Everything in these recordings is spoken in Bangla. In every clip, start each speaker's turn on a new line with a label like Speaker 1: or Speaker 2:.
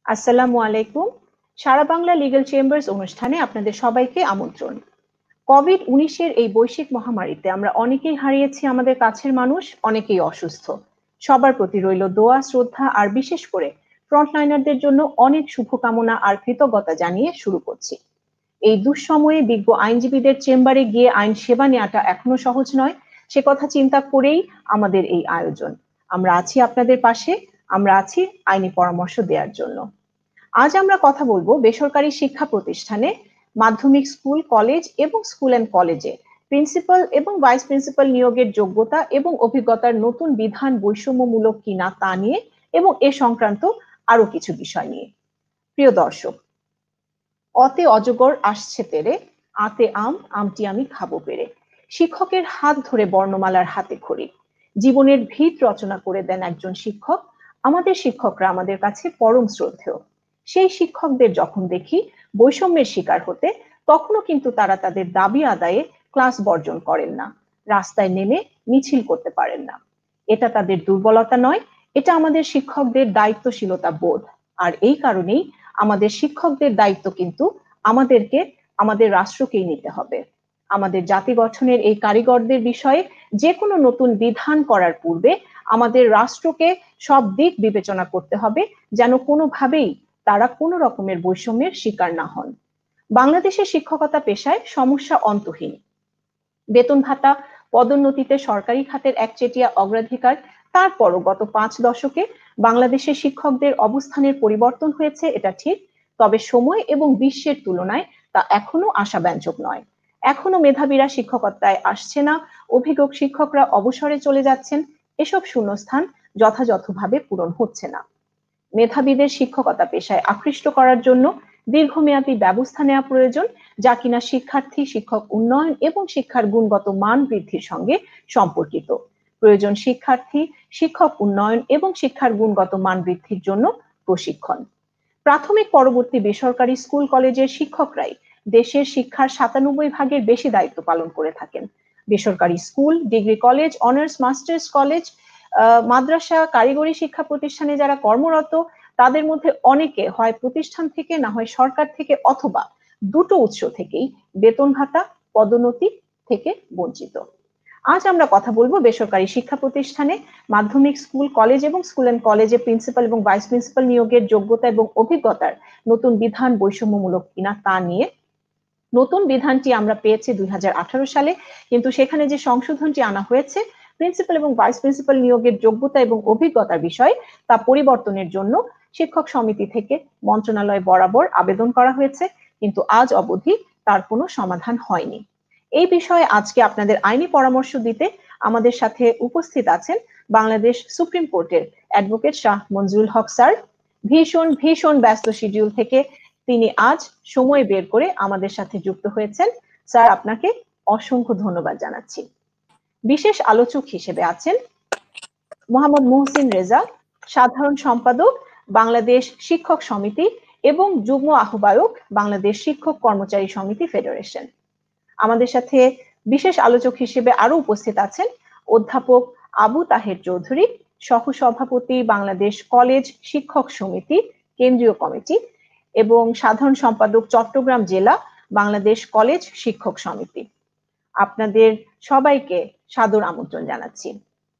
Speaker 1: আসসালামু আলাইকুম। সারা বাংলা লিগ্যাল চেম্বার্স অনুষ্ঠানে আপনাদের সবাইকে আমন্ত্রণ। কোভিড-19 এই বৈশ্বিক মহামারীতে আমরা অনেকেই হারিয়েছি আমাদের কাছের মানুষ, অনেকেই অসুস্থ। সবার প্রতি রইল দোয়া, শ্রদ্ধা আর বিশেষ করে ফ্রন্টলাইনারদের জন্য অনেক শুভকামনা আর কৃতজ্ঞতা জানিয়ে শুরু করছি। এই দুঃসময়ে বিজ্ঞ আইনজীবীদের চেম্বারে গিয়ে আইন সেবা নেওয়াটা এখনো সহজ নয়, সে কথা চিন্তা করেই আমাদের এই আয়োজন। আমরা আছি আপনাদের পাশে, আমরা আছি আইনি পরামর্শ দেওয়ার জন্য। আজ আমরা কথা বলবো বেসরকারি শিক্ষা প্রতিষ্ঠানে মাধ্যমিক স্কুল, কলেজ এবং স্কুল অ্যান্ড কলেজে প্রিন্সিপাল এবং ভাইস প্রিন্সিপাল নিয়োগের যোগ্যতা এবং অভিজ্ঞতার নতুন বিধান বৈষম্যমূলক কিনা তা নিয়ে এবং এ সংক্রান্ত আরো কিছু বিষয় নিয়ে। প্রিয় দর্শক, অতে অজগর আসছে তেরে, আতে আম, আমটি আমি খাবো পেরে। শিক্ষকের হাত ধরে বর্ণমালার হাতে খড়ি। জীবনের ভিত রচনা করে দেন একজন শিক্ষক। আমাদের শিক্ষকরা আমাদের কাছে পরম শ্রদ্ধেয়। সেই শিক্ষকদের যখন দেখি বৈষম্যের শিকার হতে, তখনও কিন্তু তারা তাদের দাবি আদায়ে ক্লাস বর্জন করেন না, রাস্তায় নেমে মিছিল করতে পারেন না। এটা তাদের দুর্বলতা নয়, এটা আমাদের শিক্ষকদের দায়িত্বশীলতা বোধ। আর এই কারণেই আমাদের শিক্ষকদের দায়িত্ব কিন্তু আমাদেরকে, আমাদের রাষ্ট্রকেই নিতে হবে। আমাদের জাতি গঠনের এই কারিগরদের বিষয়ে যে কোনো নতুন বিধান করার পূর্বে আমাদের রাষ্ট্রকে সব দিক বিবেচনা করতে হবে, যেন কোনোভাবেই তারা কোনো রকমের বৈষম্যের শিকার না হন। বাংলাদেশের শিক্ষকতা পেশায় সমস্যা অন্তহীন। বেতন ভাতা, পদোন্নতিতে সরকারি খাতের একচেটিয়া অগ্রাধিকার, তারপরও গত 5 দশকে বাংলাদেশের শিক্ষকদের অবস্থানের পরিবর্তন হয়েছে, এটা ঠিক। তবে সময় এবং বিশ্বের তুলনায় তা এখনো আশাব্যঞ্জক নয়। এখনো মেধাবীরা শিক্ষকতায় আসছে না, অভিজ্ঞ শিক্ষকরা অবসরে চলে যাচ্ছেন, এসব শূন্যস্থান যথাযথভাবে পূরণ হচ্ছে না। মেধাবীদের শিক্ষকতা পেশায় আকৃষ্ট করার জন্য দীর্ঘমেয়াদী ব্যবস্থা নেওয়া প্রয়োজন, যা কিনা শিক্ষার্থী, শিক্ষক উন্নয়ন এবং শিক্ষার গুণগত মান বৃদ্ধির সঙ্গে সম্পর্কিত। প্রয়োজন শিক্ষার্থী, শিক্ষক উন্নয়ন এবং শিক্ষার গুণগত মান বৃদ্ধির জন্য প্রশিক্ষণ। প্রাথমিক পরবর্তী বেসরকারি স্কুল কলেজের শিক্ষকরাই দেশের শিক্ষার 97% বেশি দায়িত্ব পালন করে থাকেন। বেসরকারি school, degree college, honours masters college, মাদ্রাসা, কারিগরি শিক্ষা প্রতিষ্ঠানে যারা কর্মরত, তাদের মধ্যে অনেকে হয় প্রতিষ্ঠান থেকে, না হয় সরকার থেকে, অথবা দুটো উৎস থেকেই বেতন ভাতা, পদোন্নতি থেকে বঞ্চিত। আজ আমরা কথা বলবো বেসরকারি শিক্ষা প্রতিষ্ঠানে মাধ্যমিক স্কুল, কলেজ এবং স্কুল অ্যান্ড কলেজে প্রিন্সিপাল এবং ভাইস প্রিন্সিপাল নিয়োগের যোগ্যতা এবং অভিজ্ঞতার নতুন বিধান বৈষম্যমূলক কিনা তা নিয়ে। নতুন বিধানটি আমরা পেয়েছি 2018 সালে, কিন্তু সেখানে যে সংশোধনটি আনা হয়েছে প্রিন্সিপাল এবং ভাইস প্রিন্সিপাল নিয়োগের যোগ্যতা এবং অভিজ্ঞতার বিষয়, তা পরিবর্তনের জন্য শিক্ষক সমিতি থেকে মন্ত্রণালয় বরাবর আবেদন করা হয়েছে, কিন্তু আজ অবধি তার কোনো সমাধান হয়নি। এই বিষয়ে আজকে আপনাদের আইনি পরামর্শ দিতে আমাদের সাথে উপস্থিত আছেন বাংলাদেশ সুপ্রিম কোর্টের অ্যাডভোকেট শাহ মঞ্জুরুল হক স্যার। ভীষণ ব্যস্ত শিডিউল থেকে তিনি আজ সময় বের করে আমাদের সাথে যুক্ত হয়েছেন। স্যার, আপনাকে অসংখ্য ধন্যবাদ জানাচ্ছি। বিশেষ আলোচক হিসেবে আছেন মোহাম্মদ মুহসিন রেজা, সাধারণ সম্পাদক বাংলাদেশ শিক্ষক সমিতি এবং যুগ্ম আহ্বায়ক বাংলাদেশ শিক্ষক কর্মচারী সমিতি ফেডারেশন। আমাদের সাথে বিশেষ আলোচক হিসেবে আরো উপস্থিত আছেন অধ্যাপক আবু তাহের চৌধুরী, সহসভাপতি বাংলাদেশ কলেজ শিক্ষক সমিতি কেন্দ্রীয় কমিটি এবং সাধারণ সম্পাদক চট্টগ্রাম জেলা বাংলাদেশ কলেজ শিক্ষক সমিতি। আপনাদের সবাইকে সাদর আমন্ত্রণ জানাচ্ছি।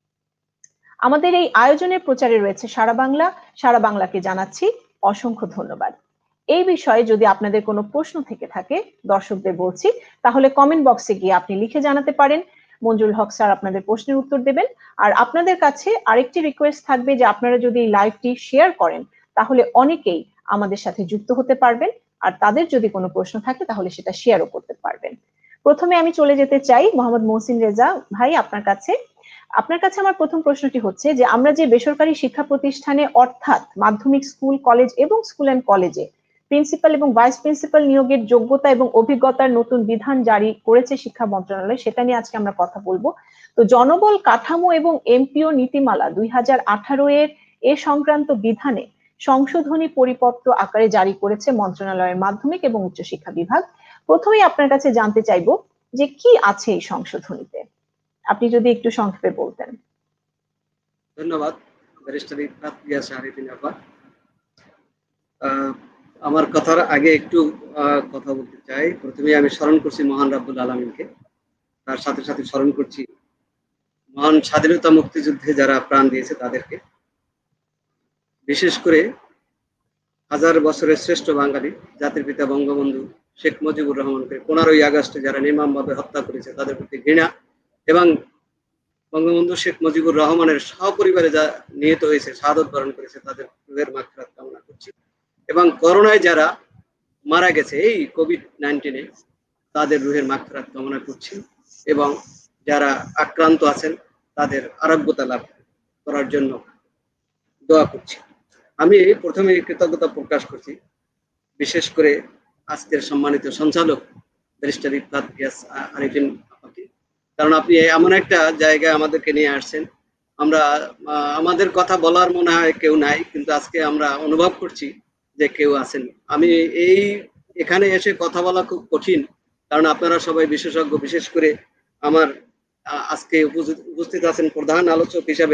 Speaker 1: আমাদের এই আয়োজনের প্রচারে রয়েছে সারা বাংলাকে জানাচ্ছি অসংখ্য ধন্যবাদ। এই বিষয়ে যদি আপনাদের কোনো প্রশ্ন থেকে থাকে, দর্শকদের বলছি, তাহলে কমেন্ট বক্সে গিয়ে আপনি লিখে জানাতে পারেন। মঞ্জুরুল হক স্যার আপনাদের প্রশ্নের উত্তর দেবেন। আর আপনাদের কাছে আরেকটি রিকোয়েস্ট থাকবে যে আপনারা যদি এই লাইভটি শেয়ার করেন, তাহলে অনেকেই আমাদের সাথে যুক্ত হতে পারবেন, আর তাদের যদি কোনো প্রশ্ন থাকে তাহলে সেটা শেয়ারও করতে পারবেন। প্রথমে আমি চলে যেতে চাই মোহাম্মদ মুহসিন রেজা ভাই, আপনার কাছে আমার প্রথম প্রশ্নটি হচ্ছে যে আমরা যে বেসরকারি শিক্ষা প্রতিষ্ঠানে অর্থাৎ মাধ্যমিক স্কুল, কলেজ এবং স্কুল অ্যান্ড কলেজে প্রিন্সিপাল এবং ভাইস প্রিন্সিপাল নিয়োগের যোগ্যতা এবং অভিজ্ঞতার নতুন বিধান জারি করেছে শিক্ষা মন্ত্রণালয়, সেটা নিয়ে আজকে আমরা কথা বলবো। তো জনবল কাঠামো এবং এমপিও নীতিমালা 2018 এর এ সংক্রান্ত বিধানে সংশোধনী পরিপত্র আকারে জারি করেছে মন্ত্রণালয়ের মাধ্যমিক এবং উচ্চশিক্ষা বিভাগ। প্রথমেই আপনার কাছে জানতে চাইবো যে কি আছে এই সংশোধনীতে, আপনি যদি একটু সংক্ষেপে বলতেন।
Speaker 2: ধন্যবাদ ব্যারিস্টার ইফরাত রিয়া শাহরিফিন আপা। আহ, আমার কথার আগে একটু কথা বলতে চাই। প্রথমে আমি স্মরণ করছি মহান রাব্বুল আলামিনকে, তার সাথে সাথে স্মরণ করছি মহান স্বাধীনতা মুক্তিযুদ্ধে যারা প্রাণ দিয়েছে তাদেরকে, বিশেষ করে হাজার বছরের শ্রেষ্ঠ বাঙালি জাতির পিতা বঙ্গবন্ধু শেখ মুজিবুর রহমানকে 15ই আগস্টে যারা নির্মমভাবে হত্যা করেছে তাদের প্রতি ঘৃণা, এবং বঙ্গবন্ধু শেখ মুজিবুর রহমানের সপরিবারে যা নিহত হয়েছে, শাহাদত বরণ করেছে, তাদের রুহের মাগফিরাত কামনা করছি। এবং করোনায় যারা মারা গেছে এই কোভিড-19-এ, তাদের রুহের মাগফিরাত কামনা করছি, এবং যারা আক্রান্ত আছেন তাদের আরোগ্যতা লাভ করার জন্য দোয়া করছি। আমি প্রথমে কৃতজ্ঞতা প্রকাশ করছি বিশেষ করে আজকের সম্মানিত সঞ্চালক ব্যারিস্টার ইফফাত গিয়াস আরিফিন আপাকে, কারণ আপনি এমন একটা জায়গায় আমাদেরকে নিয়ে আসছেন, আমরা আমাদের কথা বলার মনে হয় কেউ নাই, কিন্তু আজকে আমরা অনুভব করছি যে কেউ আছেন। আমি এই এখানে এসে কথা বলা খুব কঠিন, কারণ আপনারা সবাই বিশেষজ্ঞ। বিশেষ করে আমার আজকে উপস্থিত আছেন প্রধান আলোচক হিসাবে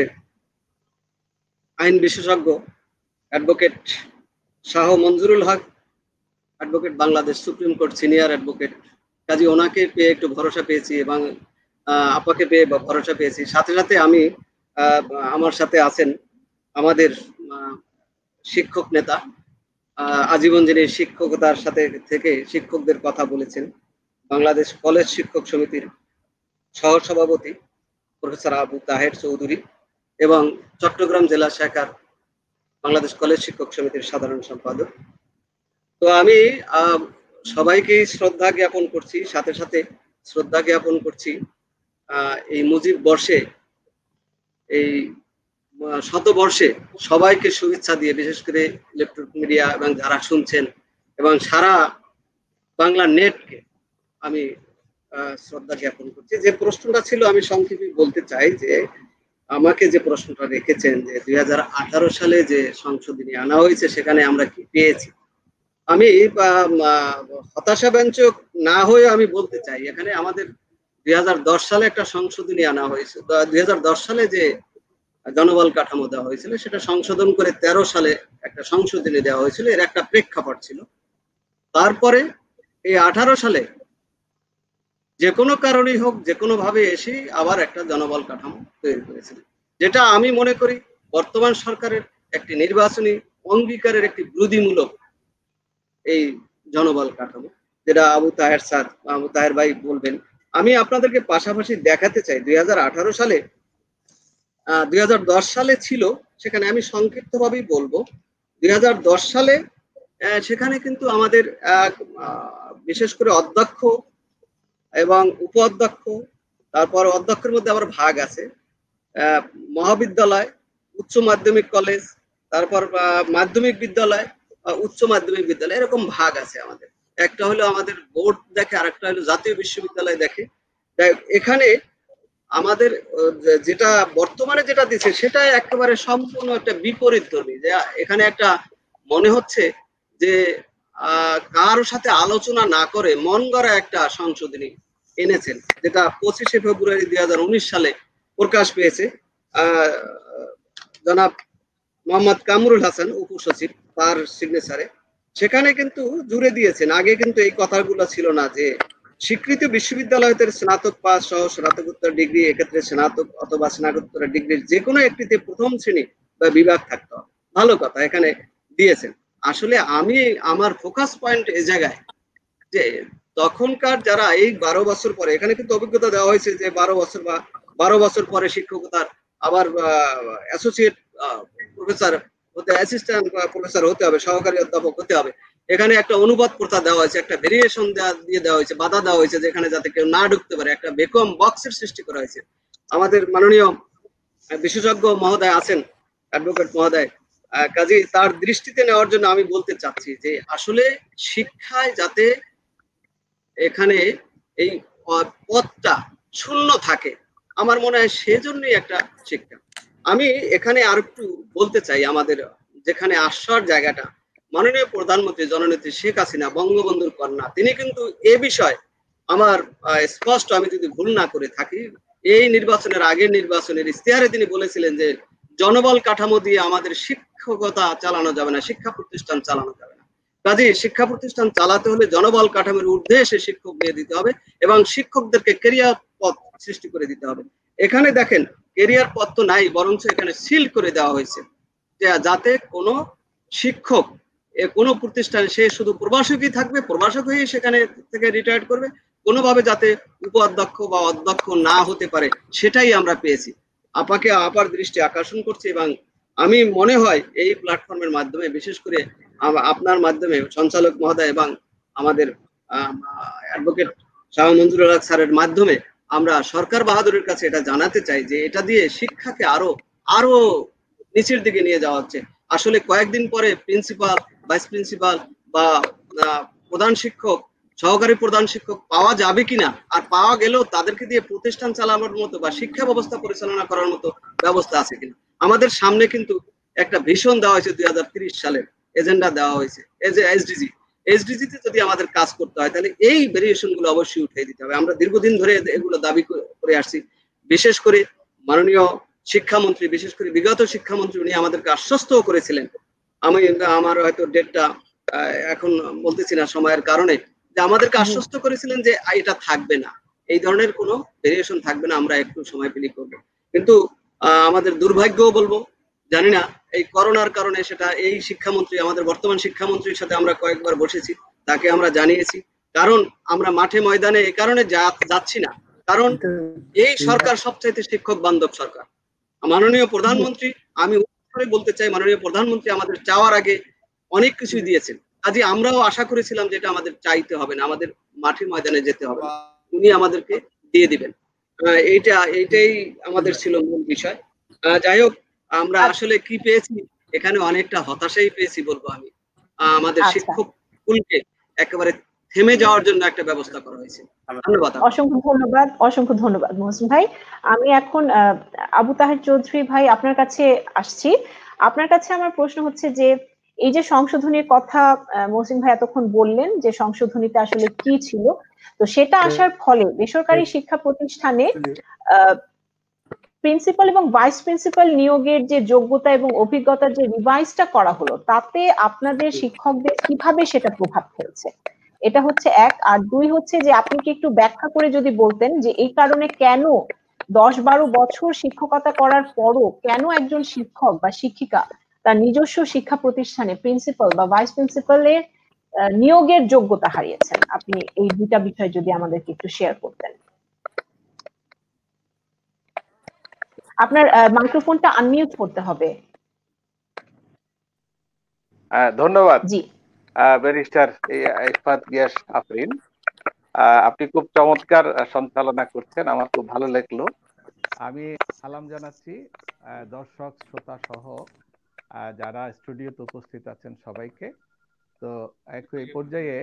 Speaker 2: আইন বিশেষজ্ঞ advocate Shah Manjurul Haq, advocate Bangladesh supreme court senior advocate. কাজে ওনাকে পেয়ে একটু ভরসা পেয়েছি, এবং আপাকে পেয়ে ভরসা পেয়েছি। সাথে সাথে আমি আমার সাথে আছেন আমাদের শিক্ষক নেতা, আজীবন যিনি শিক্ষকতার সাথে থেকে শিক্ষকদের কথা বলেছেন, বাংলাদেশ কলেজ শিক্ষক সমিতির সহসভাপতি প্রফেসর আবু তাহের চৌধুরী, এবং চট্টগ্রাম জেলা শাখার বাংলাদেশ কলেজ শিক্ষক সমিতির সাধারণ সম্পাদক। তো আমি সবাইকে শ্রদ্ধা জ্ঞাপন করছি, সাথে সাথে শ্রদ্ধা জ্ঞাপন করছি এই মুজিব বর্ষে, এই শতবর্ষে সবাইকে শুভেচ্ছা দিয়ে, বিশেষ করে ইলেকট্রনিক মিডিয়া এবং যারা শুনছেন এবং সারা বাংলা নেটকে আমি শ্রদ্ধা জ্ঞাপন করছি। যে প্রশ্নটা ছিল আমি সংক্ষেপে বলতে চাই যে আমাকে যে প্রশ্নটা রেখেছেন যে 2018 সালে যে সংশোধনী আনা হয়েছে সেখানে আমরা কি পেয়েছি, আমি হতাশাব্যঞ্জক না হয়ে আমি বলতে চাই এখানে আমাদের 2010 সালে একটা সংশোধনী আনা হয়েছে। 2010 সালে যে জনবল কাঠামো দেওয়া হয়েছিল সেটা সংশোধন করে 13 সালে একটা সংশোধনী দেওয়া হয়েছিল, এর একটা প্রেক্ষাপট ছিল। তারপরে এই 18 সালে যে কোনো কারণেই হোক, যে কোনো ভাবে এসে আবার একটা জনবল কাঠামো তৈরি করেছিল, যেটা আমি মনে করি বর্তমান সরকারের একটি নির্বাচনী অঙ্গীকারের একটি বিরোধীমূলক এই জনবল কাঠামো, যেটা আবু তাহের স্যার, আবু তাহের ভাই বলবেন। আমি আপনাদেরকে পাশাপাশি দেখাতে চাই 2018 সালে 2010 সালে ছিল, সেখানে আমি সংক্ষিপ্তভাবেই বলবো। 2010 সালে সেখানে কিন্তু আমাদের বিশেষ করে অধ্যক্ষ এবং উপ অধ্যক্ষ, তারপর অধ্যক্ষের মধ্যে আবার ভাগ আছে, মহাবিদ্যালয়, উচ্চ মাধ্যমিক কলেজ, তারপর মাধ্যমিক বিদ্যালয়, উচ্চ মাধ্যমিক বিদ্যালয়, এরকম ভাগ আছে আমাদের। একটা হলো আমাদের বোর্ড দেখে, আরেকটা হলো জাতীয় বিশ্ববিদ্যালয় দেখে। এখানে আমাদের যেটা বর্তমানে যেটা দিচ্ছে সেটা একেবারে সম্পূর্ণ একটা বিপরীত ধর্মী, যে এখানে একটা মনে হচ্ছে যে কারো সাথে আলোচনা না করে মন গড়া একটা সংশোধনী এনেছেন, যেটা 25শে ফেব্রুয়ারি 2019 সালে প্রকাশ পেয়েছে। জনাব মোহাম্মদ কামরুল হাসান উপসচিব, তার সিগনেচারে সেখানে কিন্তু জুড়ে দিয়েছেন। আগে কিন্তু এই কথাগুলো ছিল না যে স্বীকৃত বিশ্ববিদ্যালয় হতে স্নাতক পাস সহ স্নাতকোত্তর ডিগ্রি, এক্ষেত্রে স্নাতক অথবা স্নাতকোত্তর ডিগ্রির যে কোনো একটিতে প্রথম শ্রেণী বা বিভাগ থাকতে হবে। ভালো কথা এখানে দিয়েছেন। আসলে আমি আমার ফোকাস পয়েন্ট এই জায়গায় যে তখনকার যারা এই 12 বছর পরে, এখানে কিন্তু অভিজ্ঞতা দেওয়া হয়েছে যে 12 বছর বা 12 বছর পরে শিক্ষকতার আবার অ্যাসোসিয়েট প্রফেসর হতে, অ্যাসিস্ট্যান্ট প্রফেসর হতে হবে, সহকারী অধ্যাপক হতে হবে। এখানে একটা অনুবাদ প্রথা দেওয়া হয়েছে, একটা ভেরিয়েশন দিয়ে দেওয়া হয়েছে, বাধা দেওয়া হয়েছে যেখানে যাতে কেউ না ঢুকতে পারে, একটা ভ্যাকুয়াম বক্সের সৃষ্টি করা হয়েছে। আমাদের মাননীয় বিশেষজ্ঞ মহোদয় আছেন, অ্যাডভোকেট মহোদয়, কাজী তার দৃষ্টিতে নেওয়ার জন্য আমি বলতে চাচ্ছি যে আসলে শিক্ষায় যাতে এখানে এই পদটা শূন্য থাকে, আমার মনে হয় সেজন্যই একটা শিক্ষা। আমি এখানে আর একটু বলতে চাই, আমাদের যেখানে আসার জায়গাটা, মাননীয় প্রধানমন্ত্রী জননেত্রী শেখ হাসিনা বঙ্গবন্ধুর কন্যা, তিনি কিন্তু এ বিষয় আমার স্পষ্ট, আমি যদি ভুল না করে থাকি, এই নির্বাচনের আগের নির্বাচনের ইশতেহারে তিনি বলেছিলেন যে জনবল কাঠামো দিয়ে আমাদের শিক্ষকতা চালানো যাবে না, শিক্ষা প্রতিষ্ঠান চালানো যাবে না। কাজে শিক্ষা প্রতিষ্ঠান চালাতে হলে জনবল কাঠামোর ঊর্ধ্বে এসে শিক্ষক নিয়ে দিতে হবে এবং শিক্ষকদেরকে কেরিয়ার পথ সৃষ্টি করে দিতে হবে। এখানে দেখেন কেরিয়ার পথ তো নাই, বরঞ্চ এখানে সিল করে দেওয়া হয়েছে যাতে কোনো শিক্ষক কোনো প্রতিষ্ঠানে সে শুধু প্রভাষকই থাকবে, প্রভাষক হয়ে সেখানে থেকে রিটায়ার করবে, কোনোভাবে যাতে উপাধ্যক্ষ বা অধ্যক্ষ না হতে পারে সেটাই আমরা পেয়েছি। আপার দৃষ্টি আকর্ষণ করছি এবং আমি মনে হয় এই প্ল্যাটফর্মের মাধ্যমে বিশেষ করে আপনার মাধ্যমে সঞ্চালক মহোদয় এবং আমাদের অ্যাডভোকেট শাহ মঞ্জুরুল হক স্যারের মাধ্যমে আমরা সরকার বাহাদুরের কাছে এটা জানাতে চাই যে এটা দিয়ে শিক্ষাকে আরো নিচের দিকে নিয়ে যাওয়া হচ্ছে। আসলে কয়েকদিন পরে প্রিন্সিপাল, ভাইস প্রিন্সিপাল বা প্রধান শিক্ষক, সহকারী প্রধান শিক্ষক পাওয়া যাবে কিনা, আর পাওয়া গেলেও তাদেরকে দিয়ে প্রতিষ্ঠান চালানোর মতো বা শিক্ষা ব্যবস্থা পরিচালনা করার মতো ব্যবস্থা আছে কিনা। আমাদের সামনে কিন্তু একটা ভিশন দেওয়া হয়েছে 2030 সালের এজেন্ডা দেওয়া হয়েছে, এসডিজি তে যদি আমাদের কাজ করতে হয় তাহলে এই ভেরিয়েশন গুলো অবশ্যই উঠিয়ে দিতে হবে। আমরা দীর্ঘদিন ধরে এগুলো দাবি করে আসছি। বিশেষ করে মাননীয় শিক্ষামন্ত্রী, বিশেষ করে বিগত শিক্ষামন্ত্রী, উনি আমাদেরকে আশ্বস্ত করেছিলেন, আমার হয়তো ডেটটা এখন বলতেছি না সময়ের কারণে, যে আমাদেরকে আশ্বস্ত করেছিলেন যে এটা থাকবে না, এই ধরনের কোনো ভেরিয়েশন থাকবে না, আমরা একটু সময় পেলে করবো। কিন্তু আমাদের দুর্ভাগ্য বলবো, জানি না এই করোনার কারণে সেটা এই শিক্ষামন্ত্রী, আমাদের বর্তমান শিক্ষামন্ত্রীর সাথে আমরা কয়েকবার বসেছি, তাকে আমরা জানিয়েছি। কারণ আমরা মাঠে ময়দানে এই কারণে যাচ্ছি না, কারণ এই সরকার সবচাইতে শিক্ষক বান্ধব সরকার। মাননীয় প্রধানমন্ত্রী, আমি বলতে চাই, মাননীয় প্রধানমন্ত্রী আমাদের চাওয়ার আগে অনেক কিছুই দিয়েছেন। কাজে আমরাও আশা করেছিলাম যে এটা আমাদের চাইতে হবে না, আমাদের মাঠে ময়দানে যেতে হবে, উনি আমাদেরকে দিয়ে দিবেন। এইটাই আমাদের ছিল মূল বিষয়। যাই হোক, আমরা আসলে কি পেয়েছি, এখানে অনেকটা হতাশাই পেয়েছি বলবো আমি। আমাদের শিক্ষক স্কুলকে একেবারে থেমে যাওয়ার জন্য একটা ব্যবস্থা করা হয়েছে। ধন্যবাদ।
Speaker 1: অসংখ্য ধন্যবাদ মহসিন ভাই। আমি এখন আবু তাহের চৌধুরী ভাই আপনার কাছে আসছি। আপনার কাছে আমার প্রশ্ন হচ্ছে যে এই যে সংশোধনীর কথা মহসিন ভাই এতক্ষণ বললেন যে সংশোধনীতে আসলে কি ছিল, তো সেটা আসার ফলে বেসরকারি শিক্ষা প্রতিষ্ঠানে প্রিন্সিপাল এবং ভাইস প্রিন্সিপাল নিয়োগের যে যোগ্যতা এবং অভিজ্ঞতার যে রিভাইজটা করা হলো, তাতে আপনাদের শিক্ষকদের কিভাবে সেটা প্রভাব ফেলছে, এটা হচ্ছে এক। আর দুই হচ্ছে যে আপনি কি একটু ব্যাখ্যা করে যদি বলতেন যে এই কারণে কেন 10-12 বছর শিক্ষকতা করার পরও কেন একজন শিক্ষক বা শিক্ষিকা তার নিজস্ব শিক্ষা প্রতিষ্ঠানে প্রিন্সিপাল বা ভাইস প্রিন্সিপালের নিয়োগের যোগ্যতা হারিয়েছেন। আপনি এই দুটা বিষয় যদি আমাদেরকে একটু শেয়ার করতেন। আপনার মাইক্রোফোনটা আনমিউট করতে হবে।
Speaker 3: ধন্যবাদ।
Speaker 1: জি,
Speaker 3: ব্যারিস্টার ইফাত গিয়াস আফরিন, আপনি খুব চমৎকার সঞ্চালনা করছেন, আমার খুব ভালো লাগলো। আমি সালাম জানাচ্ছি দর্শক শ্রোতা সহ যারা স্টুডিওতে উপস্থিত আছেন সবাইকে। তো এই পর্যায়ে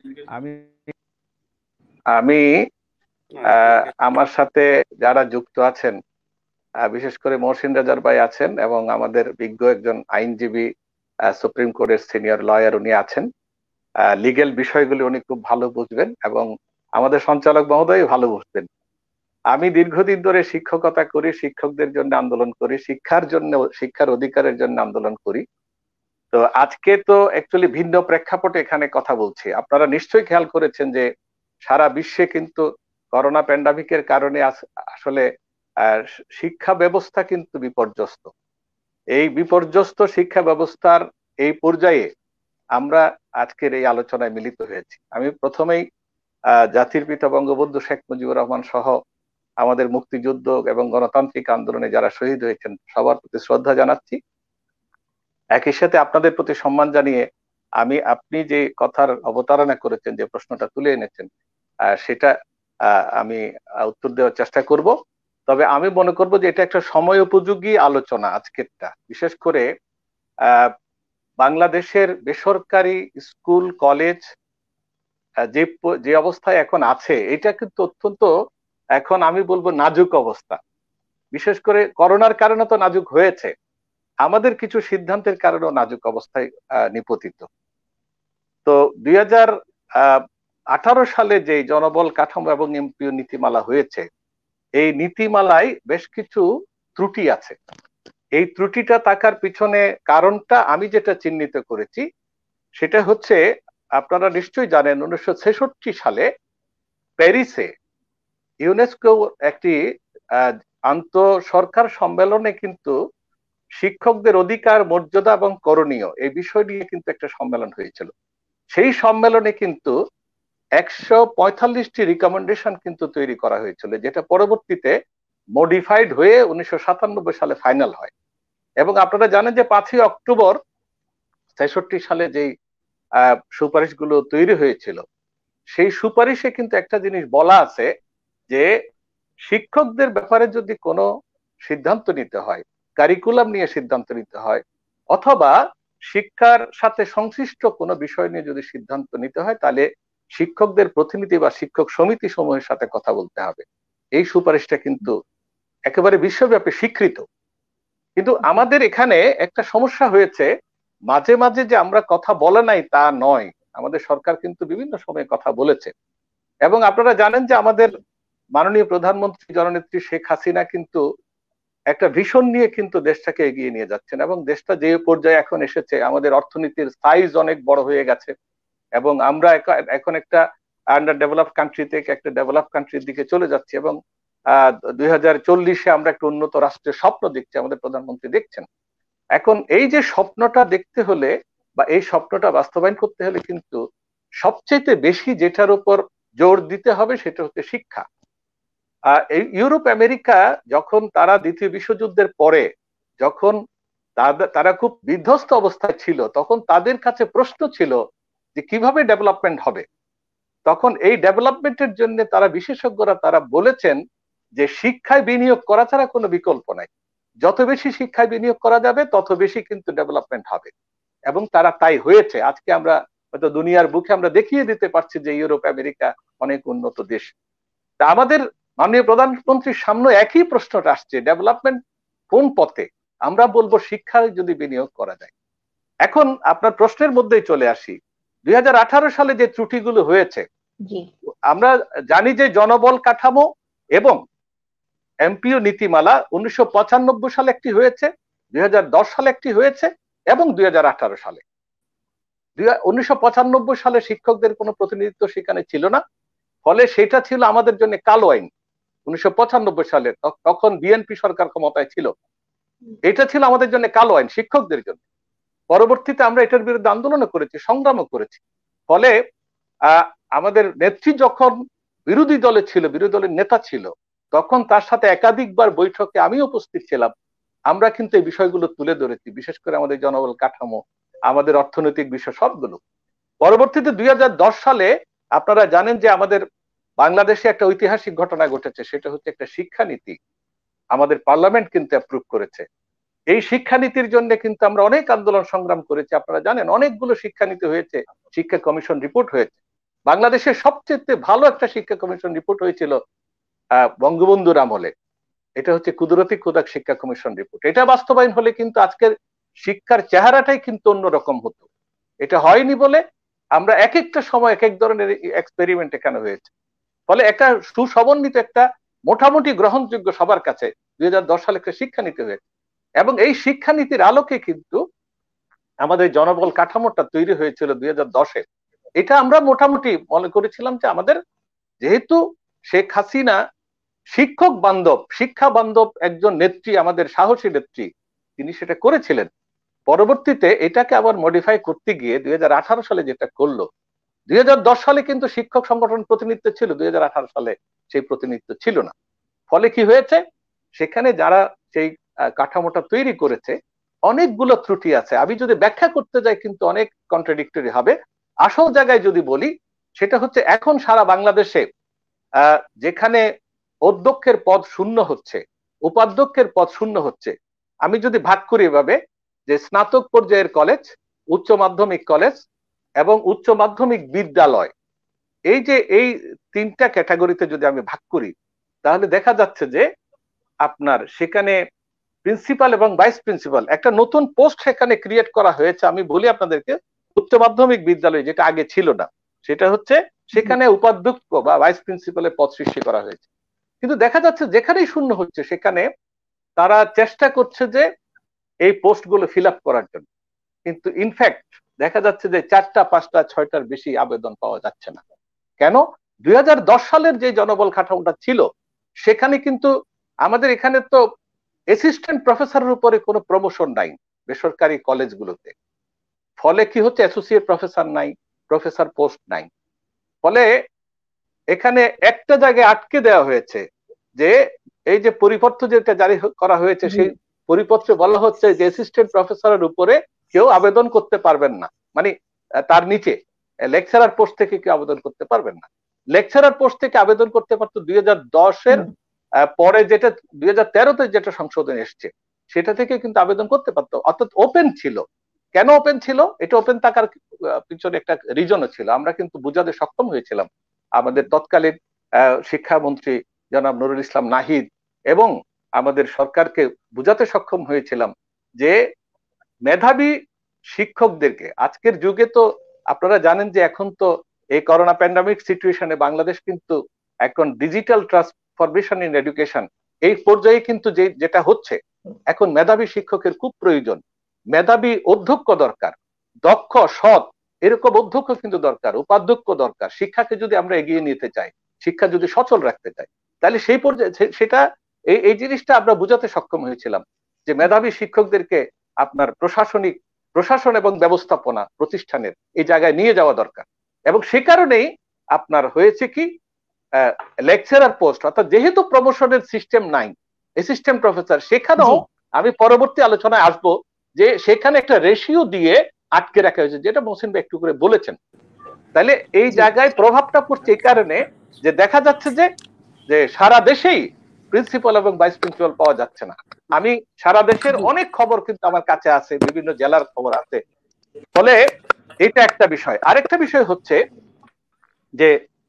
Speaker 3: আমি আমার সাথে যারা যুক্ত আছেন, বিশেষ করে মহসিন রাজার ভাই আছেন এবং আমাদের বিজ্ঞ একজন আইনজীবী, সুপ্রিম কোর্টের সিনিয়র লয়ার উনি আছেন, লিগেল বিষয়গুলি উনি খুব ভালো বুঝবেন এবং আমাদের সঞ্চালক মহোদয় ভালো বুঝবেন। আমি দীর্ঘদিন ধরে শিক্ষকতা করি, শিক্ষকদের জন্য আন্দোলন করি, শিক্ষার জন্য, শিক্ষার অধিকারের জন্য আন্দোলন করি। তো আজকে তো অ্যাকচুয়ালি ভিন্ন প্রেক্ষাপটে এখানে কথা বলছি। আপনারা নিশ্চয়ই খেয়াল করেছেন যে সারা বিশ্বে কিন্তু করোনা প্যান্ডামিকের কারণে আসলে শিক্ষা ব্যবস্থা কিন্তু বিপর্যস্ত। এই বিপর্যস্ত শিক্ষা ব্যবস্থার এই পর্যায়ে আমরা আজকের এই আলোচনায় মিলিত হয়েছি। আমি প্রথমেই জাতির পিতা বঙ্গবন্ধু শেখ মুজিবুর রহমান সহ আমাদের মুক্তিযুদ্ধ এবং গণতান্ত্রিক আন্দোলনে যারা শহীদ হয়েছেন সবার প্রতি শ্রদ্ধা জানাচ্ছি। একই সাথে আপনাদের প্রতি সম্মান জানিয়ে আপনি যে কথার অবতারণা করেছেন, যে প্রশ্নটা তুলে এনেছেন, সেটা আমি উত্তর দেওয়ার চেষ্টা করব। তবে আমি মনে করব যে এটা একটা সময় উপযোগী আলোচনা আজকেরটা। বিশেষ করে বাংলাদেশের বেসরকারি স্কুল কলেজ যে অবস্থায় এখন আছে, এটা কিন্তু অত্যন্ত এখন আমি বলবো নাজুক অবস্থা। বিশেষ করে করোনার কারণে তো নাজুক হয়েছে, আমাদের কিছু সিদ্ধান্তের কারণেও নাজুক অবস্থায় নিপতিত। তো 2018 সালে যে জনবল কাঠামো এবং এমপিও নীতিমালা হয়েছে, এই নীতিমালায় বেশ কিছু ত্রুটি আছে। এই ত্রুটিটা থাকার পিছনে কারণটা আমি যেটা চিহ্নিত করেছি সেটা হচ্ছে, আপনারা নিশ্চয়ই জানেন 1966 সালে প্যারিসে ইউনেস্কো একটি আন্ত সরকার সম্মেলনে কিন্তু শিক্ষকদের অধিকার, মর্যাদা এবং করণীয় এই বিষয় নিয়ে কিন্তু একটা সম্মেলন হয়েছিল। সেই সম্মেলনে কিন্তু 145টি রিকমেন্ডেশন কিন্তু তৈরি করা হয়েছিল, যেটা পরবর্তীতে মডিফাইড হয়ে 1997 সালে ফাইনাল হয়। এবং আপনারা জানেন যে 5ই অক্টোবর 66 সালে যেই সুপারিশগুলো তৈরি হয়েছিল, সেই সুপারিশে কিন্তু একটা জিনিস বলা আছে যে শিক্ষকদের ব্যাপারে যদি কোনো সিদ্ধান্ত নিতে হয়, কারিকুলাম নিয়ে সিদ্ধান্ত নিতে হয়, অথবা শিক্ষার সাথে সংশ্লিষ্ট কোনো বিষয় নিয়ে যদি সিদ্ধান্ত নিতে হয়, তাহলে শিক্ষকদের প্রতিনিধি বা শিক্ষক সমিতি সমূহের সাথে কথা বলতে হবে। এই সুপারিশটা কিন্তু একেবারে বিশ্বব্যাপী স্বীকৃত। কিন্তু আমাদের এখানে একটা সমস্যা হয়েছে, মাঝে মাঝে যে আমরা কথা বলে নাই তা নয়, আমাদের সরকার কিন্তু বিভিন্ন সময়ে কথা বলেছে। এবং আপনারা জানেন যে আমাদের মাননীয় প্রধানমন্ত্রী জননেত্রী শেখ হাসিনা কিন্তু একটা ভিশন নিয়ে কিন্তু দেশটাকে এগিয়ে নিয়ে যাচ্ছেন, এবং দেশটা যে পর্যায়ে এখন এসেছে, আমাদের অর্থনীতির সাইজ অনেক বড় হয়ে গেছে, এবং আমরা এখন একটা আন্ডার ডেভেলপ কান্ট্রি থেকে একটা ডেভেলপ কান্ট্রির দিকে চলে যাচ্ছি, এবং 2040-এ আমরা একটা উন্নত রাষ্ট্রের স্বপ্ন দেখছি, আমাদের প্রধানমন্ত্রী দেখছেন। এখন এই যে স্বপ্নটা দেখতে হলে বা এই স্বপ্নটা বাস্তবায়ন করতে হলে কিন্তু সবচেয়ে বেশি যেটার উপর জোর দিতে হবে সেটা হচ্ছে শিক্ষা। এই ইউরোপ আমেরিকা যখন তারা দ্বিতীয় বিশ্বযুদ্ধের পরে যখন তারা খুব বিধ্বস্ত অবস্থায় ছিল, তখন তাদের কাছে প্রশ্ন ছিল যে কিভাবে ডেভেলপমেন্ট হবে। তখন এই ডেভেলপমেন্টের জন্য তারা বিশেষজ্ঞরা তারা বলেছেন যে শিক্ষায় বিনিয়োগ করা ছাড়া কোনো বিকল্প নাই। যত বেশি শিক্ষায় বিনিয়োগ করা যাবে তত বেশি কিন্তু ডেভেলপমেন্ট হবে, এবং তারা তাই হয়েছে। আজকে আমরা হয়তো দুনিয়ার বুকে আমরা দেখিয়ে দিতে পারছি যে ইউরোপ আমেরিকা অনেক উন্নত দেশ। তা আমাদের মাননীয় প্রধানমন্ত্রীর সামনে একই প্রশ্নটা আসছে, ডেভেলপমেন্ট কোন পথে? আমরা বলবো শিক্ষায় যদি বিনিয়োগ করা যায়। এখন আপনার প্রশ্নের মধ্যেই চলে আসি, 2018 সালে যে ত্রুটিগুলো হয়েছে, আমরা জানি যে জনবল কাঠামো এবং এমপিও নীতিমালা 1995 সালে একটি হয়েছে, 2010 সালে একটি হয়েছে, এবং 2018 সালে। 1995 সালে শিক্ষকদের কোনো প্রতিনিধিত্ব সেখানে ছিল না, ফলে সেটা ছিল আমাদের জন্য কালো আইন। 1995 সালে তখন বিএনপি সরকার ক্ষমতায় ছিল, এটা ছিল আমাদের জন্য কালো আইন শিক্ষকদের জন্য। পরবর্তীতে আমরা এটার বিরুদ্ধে আন্দোলন করেছি, সংগ্রামও করেছি। ফলে আমাদের নেত্রী যখন বিরোধী দলে ছিল, বিরোধী দলের নেতা ছিল, তখন তার সাথে একাধিকবার বৈঠকে আমি উপস্থিত ছিলাম। আমরা কিন্তু এই বিষয়গুলো তুলে ধরেছি, বিশেষ করে আমাদের জনবল কাঠামো, আমাদের অর্থনৈতিক বিষয় সবগুলো। পরবর্তীতে 2010 সালে আপনারা জানেন যে আমাদের বাংলাদেশে একটা ঐতিহাসিক ঘটনা ঘটেছে, সেটা হচ্ছে একটা শিক্ষানীতি আমাদের পার্লামেন্ট কিন্তু অ্যাপ্রুভ করেছে। এই শিক্ষানীতির জন্য কিন্তু আমরা অনেক আন্দোলন সংগ্রাম করেছি। আপনারা জানেন অনেকগুলো শিক্ষানীতি হয়েছে, শিক্ষা কমিশন রিপোর্ট হয়েছে। বাংলাদেশের সবচেয়ে ভালো একটা শিক্ষা কমিশন রিপোর্ট হয়েছিল বঙ্গবন্ধুর আমলে, এটা হচ্ছে কুদরতি খুদাক শিক্ষা কমিশন রিপোর্ট। এটা বাস্তবায়ন হলে কিন্তু আজকের শিক্ষার চেহারাটাই কিন্তু অন্যরকম হতো। এটা হয়নি বলে আমরা এক একটা সময় এক এক ধরনের এক্সপেরিমেন্ট এখানে হয়েছে। ফলে একটা সুসমন্বিত একটা মোটামুটি গ্রহণযোগ্য সবার কাছে 2010 সালে একটা শিক্ষানীতি হয়েছে, এবং এই শিক্ষানীতির আলোকে কিন্তু আমাদের জনবল কাঠামোটা তৈরি হয়েছিল 2010-এ। এটা আমরা মোটামুটি মনে করেছিলাম যে আমাদের, যেহেতু শেখ হাসিনা শিক্ষক বান্ধব, শিক্ষা বান্ধব একজন নেত্রী, আমাদের সাহসী নেত্রী, তিনি সেটা করেছিলেন। পরবর্তীতে এটাকে আবার মডিফাই করতে গিয়ে 2018 সালে যেটা করলো, 2010 সালে কিন্তু শিক্ষক সংগঠন প্রতিনিধিত্ব ছিল, 2018 সালে সেই প্রতিনিধিত্ব ছিল না। ফলে কি হয়েছে, সেখানে যারা সেই কাঠামোটা তৈরি করেছে অনেকগুলো ত্রুটি আছে। আমি যদি ব্যাখ্যা করতে যাই কিন্তু অনেক কন্ট্রাডিক্টরি হবে। আসল জায়গায় যদি বলি, সেটা হচ্ছে এখন সারা বাংলাদেশে যেখানে অধ্যক্ষের পদ শূন্য হচ্ছে, উপাধ্যক্ষের পদ শূন্য হচ্ছে, আমি যদি ভাগ করি এভাবে যে স্নাতক পর্যায়ের কলেজ, উচ্চ মাধ্যমিক কলেজ এবং উচ্চ মাধ্যমিক বিদ্যালয়, এই যে এই তিনটা ক্যাটাগরিতে যদি আমি ভাগ করি, তাহলে দেখা যাচ্ছে যে আপনার সেখানে প্রিন্সিপাল এবং ভাইস প্রিন্সিপাল একটা নতুন পোস্ট সেখানে ক্রিয়েট করা হয়েছে। আমি বলি আপনাদেরকে, উচ্চ মাধ্যমিক বিদ্যালয় যেটা আগে ছিল না, সেটা হচ্ছে সেখানে উপাধ্যক্ষ বা ভাইস প্রিন্সিপালের পদ সৃষ্টি করা হয়েছে। কিন্তু দেখা যাচ্ছে যেখানেই শূন্য হচ্ছে সেখানে তারা চেষ্টা করছে যে এই পোস্টগুলো ফিল আপ করার জন্য। কিন্তু ইনফ্যাক্ট দেখা যাচ্ছে যে 4টা 5টা 6টার বেশি আবেদন পাওয়া যাচ্ছে না। কেন? 2010 সালের যে জনবল কাঠামোটা ছিল সেখানে কিন্তু আমাদের এখানে তো অ্যাসিস্ট্যান্ট প্রফেসরের উপরে কোনো প্রমোশন নাই বেসরকারি কলেজগুলোতে। ফলে কি হচ্ছে, অ্যাসোসিয়েট প্রফেসর নাই, প্রফেসর পোস্ট নাই। ফলে এখানে একটা জায়গায় আটকে দেওয়া হয়েছে যে এই যে পরিপত্র যেটা জারি করা হয়েছে সেই পরিপত্রে বলা হচ্ছে যে অ্যাসিস্ট্যান্ট প্রফেসরের উপরে কেউ আবেদন করতে পারবেন না, মানে তার নিচে লেকচারার পোস্ট থেকে কেউ আবেদন করতে পারবেন না। লেকচারার পোস্ট থেকে আবেদন করতে পারতো 2010-এর পরে, যেটা 2013-তে যেটা সংশোধন এসছে সেটা থেকে কিন্তু আবেদন করতে পারতো, অর্থাৎ ওপেন ছিল। কেন ওপেন ছিল? এটা ওপেন থাকার পিছনে একটা রিজনও ছিল, আমরা কিন্তু বুঝাতে সক্ষম হয়েছিলাম। আমাদের তৎকালীন শিক্ষামন্ত্রী জনাব নুরুল ইসলাম নাহিদ এবং আমাদের সরকারকে বুঝাতে সক্ষম হয়েছিলাম যে মেধাবী শিক্ষকদেরকে, আজকের যুগে তো আপনারা জানেন যে এখন তো এই করোনা প্যান্ডামিক সিচুয়েশনে বাংলাদেশ কিন্তু এখন ডিজিটাল ট্রান্সফরমেশন ইন এডুকেশন এই পর্যায়ে কিন্তু যেটা হচ্ছে, এখন মেধাবী শিক্ষকের খুব প্রয়োজন। মেধাবী অধ্যক্ষ দরকার, দক্ষ সৎ এরকম অধ্যক্ষ কিন্তু দরকার, উপাধ্যক্ষ দরকার। শিক্ষাকে যদি আমরা এগিয়ে নিতে চাই, শিক্ষা যদি সচল রাখতে চাই, তাহলে সেই পর্যায়ে সেটা এই জিনিসটা আমরা বুঝাতে সক্ষম হয়েছিলাম যে মেধাবী শিক্ষকদেরকে আপনার প্রশাসন এবং ব্যবস্থাপনা প্রতিষ্ঠানের এই জায়গায় নিয়ে যাওয়া দরকার। এবং সে কারণেই আপনার হয়েছে কি, লেকচারার পোস্ট, অর্থাৎ যেহেতু প্রমোশনের সিস্টেম নাই, অ্যাসিস্ট্যান্ট প্রফেসর, সেখানেও আমি পরবর্তী আলোচনায় আসবো যে সেখানে একটা রেশিও দিয়ে আটকে রাখা হয়েছে, যেটা মহসিন ভাই একটু করে বলেছেন। তাহলে এই জায়গায় প্রভাবটা পড়ছে এই কারণে যে দেখা যাচ্ছে যে সারা দেশেই প্রিন্সিপাল এবং ভাইস প্রিন্সিপাল পাওয়া যাচ্ছে না। আমি সারা দেশের অনেক খবর কিন্তু আমার কাছে আছে, বিভিন্ন জেলার খবর আছে। ফলে এটা একটা বিষয়। আরেকটা বিষয় হচ্ছে যে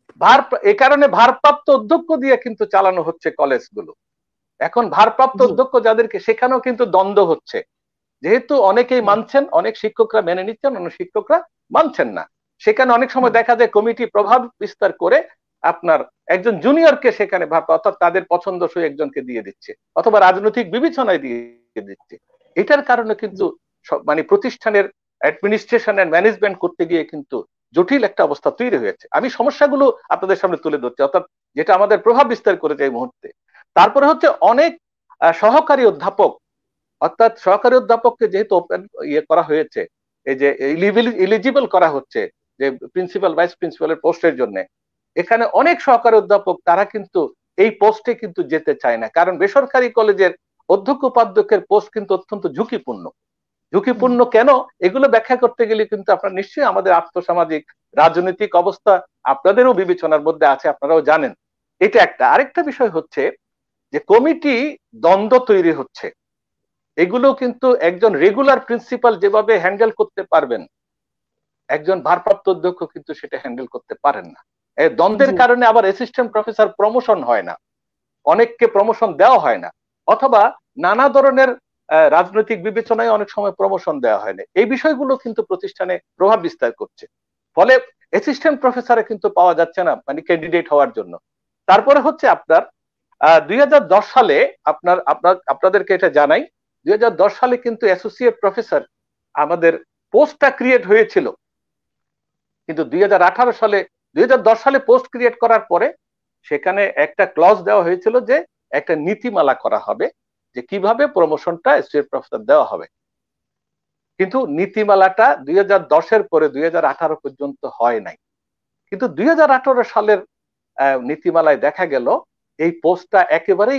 Speaker 3: এই কারণে ভারপ্রাপ্ত অধ্যক্ষ দিয়ে কিন্তু চালানো হচ্ছে কলেজগুলো। এখন ভারপ্রাপ্ত অধ্যক্ষ যাদেরকে, সেখানেও কিন্তু দ্বন্দ্ব হচ্ছে, যেহেতু অনেকেই মানছেন, অনেক শিক্ষকরা মেনে নিচ্ছেন, অনেক শিক্ষকরা মানছেন না। সেখানে অনেক সময় দেখা যায় কমিটি প্রভাব বিস্তার করে আপনার একজন জুনিয়রকে সেখানে অর্থাৎ তাদের পছন্দসই একজনকে দিয়ে দিচ্ছে, অথবা রাজনৈতিক বিবেচনায় দিয়ে দিচ্ছে। এটার কারণে কিন্তু মানে প্রতিষ্ঠানের অ্যাডমিনিস্ট্রেশন এন্ড ম্যানেজমেন্ট করতে গিয়ে কিন্তু জটিল একটা অবস্থা তৈরি হয়েছে। আমি সমস্যাগুলো আপনাদের সামনে তুলে ধরছি, অর্থাৎ যেটা আমাদের প্রভাব বিস্তার করেছে এই মুহূর্তে। তারপরে হচ্ছে অনেক সহকারী অধ্যাপক, অর্থাৎ সহকারী অধ্যাপককে যেহেতু ওপেন করা হয়েছে, এই যে এলিজিবল করা হচ্ছে যে প্রিন্সিপাল ভাইস প্রিন্সিপালের পোস্টের জন্য, এখানে অনেক সহকারী অধ্যাপক তারা কিন্তু এই পোস্টে কিন্তু যেতে চায় না। কারণ বেসরকারি কলেজের অধ্যক্ষ উপাধ্যক্ষের পোস্ট কিন্তু অত্যন্ত ঝুঁকিপূর্ণ। কেন? এগুলো ব্যাখ্যা করতে গেলে কিন্তু আপনার নিশ্চয়ই আমাদের আর্থসামাজিক রাজনৈতিক অবস্থা আপনাদেরও বিবেচনার মধ্যে আছে, আপনারাও জানেন। এটা একটা। আরেকটা বিষয় হচ্ছে যে কমিটি দ্বন্দ্ব তৈরি হচ্ছে। এগুলো কিন্তু একজন রেগুলার প্রিন্সিপাল যেভাবে হ্যান্ডেল করতে পারবেন, একজন ভারপ্রাপ্ত অধ্যক্ষ কিন্তু সেটা হ্যান্ডেল করতে পারেন না। এই দ্বন্দ্বের কারণে আবার অ্যাসিস্ট্যান্ট প্রফেসর প্রমোশন হয় না, অনেককে প্রমোশন দেওয়া হয় না, অথবা নানা ধরনের রাজনৈতিক বিবেচনায় অনেক সময় প্রমোশন দেওয়া হয় না। এই বিষয়গুলো কিন্তু প্রতিষ্ঠানে প্রভাব বিস্তার করছে। ফলে অ্যাসিস্ট্যান্ট প্রফেসরে কিন্তু পাওয়া যাচ্ছে না, মানে ক্যান্ডিডেট হওয়ার জন্য। তারপরে হচ্ছে আপনার 2010 সালে আপনাদেরকে এটা জানাই, 2010 সালে কিন্তু অ্যাসোসিয়েট প্রফেসর আমাদের পোস্টটা ক্রিয়েট হয়েছিল, কিন্তু 2010 সালে পোস্ট ক্রিয়েট করার পরে সেখানে একটা ক্লজ দেওয়া হয়েছিল যে একটা নীতিমালা করা হবে যে কিভাবে প্রমোশনটা অ্যাসোসিয়েট প্রফেসর দেওয়া হবে। কিন্তু নীতিমালাটা 2010-এর পরে 2018 পর্যন্ত হয় নাই। কিন্তু 2018 সালের নীতিমালায় দেখা গেল এই পোস্টটা একেবারেই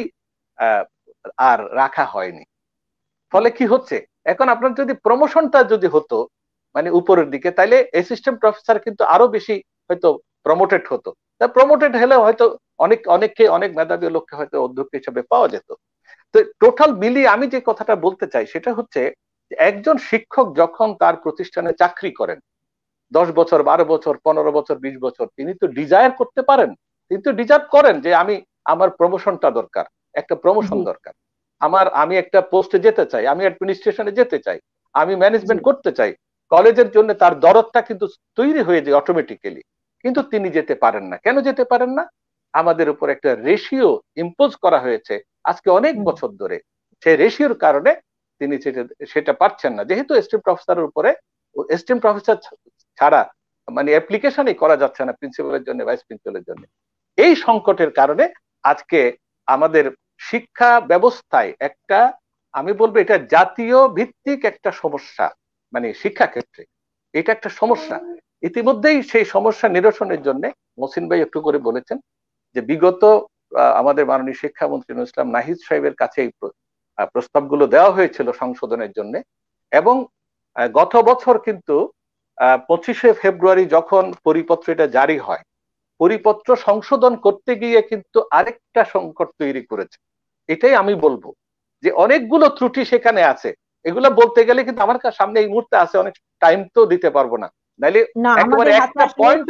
Speaker 3: আর রাখা হয়নি। ফলে কি হচ্ছে, এখন আপনার যদি প্রমোশনটা যদি হতো মানে উপরের দিকে, তাইলে অ্যাসিস্ট্যান্ট প্রফেসর কিন্তু আরো বেশি হয়তো প্রমোটেড হতো। তা প্রমোটেড হলে হয়তো অনেক মেধাবী লোককে হয়তো অধ্যক্ষ হিসেবে পাওয়া যেত। তো টোটাল মিলিয়ে আমি যে কথাটা বলতে চাই সেটা হচ্ছে একজন শিক্ষক যখন তার প্রতিষ্ঠানে চাকরি করেন 10 বছর, 12 বছর, 15 বছর, 20 বছর, তিনি তো ডিজায়ার করতে পারেন, তিনি তো ডিজার্ভ করেন যে আমার প্রমোশনটা দরকার, একটা প্রমোশন দরকার, আমি একটা পোস্টে যেতে চাই, আমি অ্যাডমিনিস্ট্রেশনে যেতে চাই, আমি ম্যানেজমেন্ট করতে চাই। কলেজের জন্য তার দরদটা কিন্তু তৈরি হয়ে যায় অটোমেটিক্যালি, কিন্তু তিনি যেতে পারেন না। কেন যেতে পারেন না? আমাদের উপর একটা রেশিও ইম্পোজ করা হয়েছে আজকে অনেক বছর ধরে। সেই রেশিওর কারণে তিনি সেটা পারছেন না, যেহেতু এসটিএম প্রফেসরের উপরে এসটিএম প্রফেসর ছাড়া মানে অ্যাপ্লিকেশনই করা যাচ্ছে না প্রিন্সিপালের জন্য, ভাইস প্রিন্সিপালের জন্য। এই সংকটের কারণে আজকে আমাদের শিক্ষা ব্যবস্থায় একটা, আমি বলবো এটা জাতীয় ভিত্তিক একটা সমস্যা, মানে শিক্ষা ক্ষেত্রে এটা একটা সমস্যা। ইতিমধ্যেই সেই সমস্যা নিরসনের জন্য মহসিন ভাই একটু করে বলেছেন যে বিগত আমাদের মাননীয় শিক্ষামন্ত্রী নজরুল ইসলাম নাহিদ সাহেবের কাছে এই প্রস্তাবগুলো দেওয়া হয়েছিল সংশোধনের জন্য, এবং গত বছর কিন্তু 25শে ফেব্রুয়ারি যখন পরিপত্র এটা জারি হয়, পরিপত্র সংশোধন করতে গিয়ে কিন্তু আরেকটা সংকট তৈরি করেছে। এটাই আমি বলবো যে অনেকগুলো ত্রুটি সেখানে আছে, এগুলো বলতে গেলে কিন্তু আমার সামনে এই মুহূর্তে আছে, অনেক টাইম তো দিতে পারবো না, নাইলে একেবারে একটা পয়েন্ট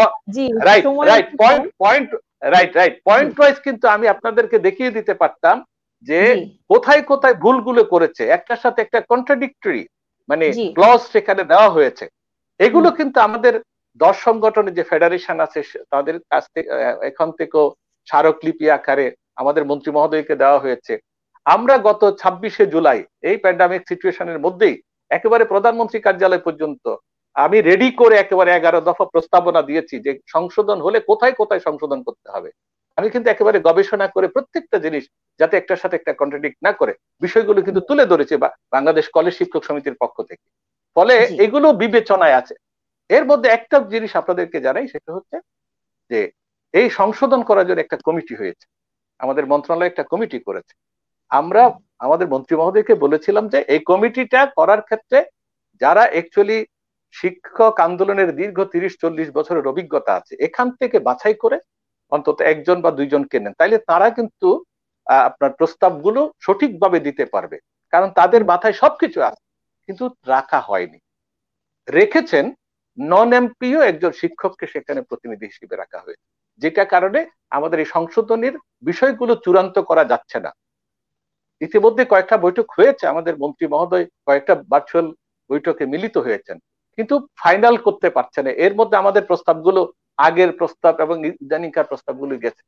Speaker 3: পয়েন্ট ওয়াইজ কিন্তু আমি আপনাদেরকে দেখিয়ে দিতে পারতাম যে কোথায় কোথায় ভুলগুলো করেছে, একটার সাথে একটা কন্ট্রাডিক্টরি মানে ক্লজ সেখানে দেওয়া হয়েছে। এগুলো কিন্তু আমাদের 10 সংগঠনের যে ফেডারেশন আছে তাদের কাছ থেকে এখান থেকেও স্মারকলিপি আকারে আমাদের মন্ত্রী মহোদয়কে দেওয়া হয়েছে। আমরা গত 26শে জুলাই এই প্যান্ডামিক সিচুয়েশনের মধ্যেই একেবারে প্রধানমন্ত্রী কার্যালয় পর্যন্ত আমি রেডি করে একেবারে 11 দফা প্রস্তাবনা দিয়েছি যে সংশোধন হলে কোথায় কোথায় সংশোধন করতে হবে। আমি কিন্তু একেবারে গবেষণা করে প্রত্যেকটা জিনিস যাতে একটার সাথে একটা কন্ট্রাডিক্ট না করে বিষয়গুলো কিন্তু তুলে ধরেছে বাংলাদেশ কলেজ শিক্ষক সমিতির পক্ষ থেকে। ফলে এগুলো বিবেচনায় আছে। এর মধ্যে একটা জিনিস আপনাদেরকে জানাই, সেটা হচ্ছে যে এই সংশোধন করার জন্য একটা কমিটি হয়েছে, আমাদের মন্ত্রণালয় একটা কমিটি করেছে। আমরা আমাদের মন্ত্রী মহোদয়কে বলেছিলাম যে এই কমিটিটা করার ক্ষেত্রে যারা অ্যাকচুয়ালি শিক্ষক আন্দোলনের দীর্ঘ 30-40 বছরের অভিজ্ঞতা আছে এখান থেকে বাছাই করে অন্তত একজন বা দুইজনকে নেন, তাইলে তারা কিন্তু আপনার প্রস্তাবগুলো সঠিকভাবে দিতে পারবে, কারণ তাদের মাথায় সবকিছু আছে। কিন্তু রাখা হয়নি, রেখেছেন নন এমপিও একজন শিক্ষককে সেখানে প্রতিনিধি হিসেবে রাখা হয়েছে, যেটা কারণে আমাদের এই সংশোধনের বিষয়গুলো চূড়ান্ত করা যাচ্ছে না। ইতিমধ্যে কয়েকটা বৈঠক হয়েছে, আমাদের মন্ত্রী মহোদয় কয়েকটা ভার্চুয়াল বৈঠকে মিলিত হয়েছেন, কিন্তু ফাইনাল করতে পারছে না। এর মধ্যে আমাদের প্রস্তাবগুলো আগের প্রস্তাব এবং ইদানিংকার প্রস্তাবগুলো গেছে,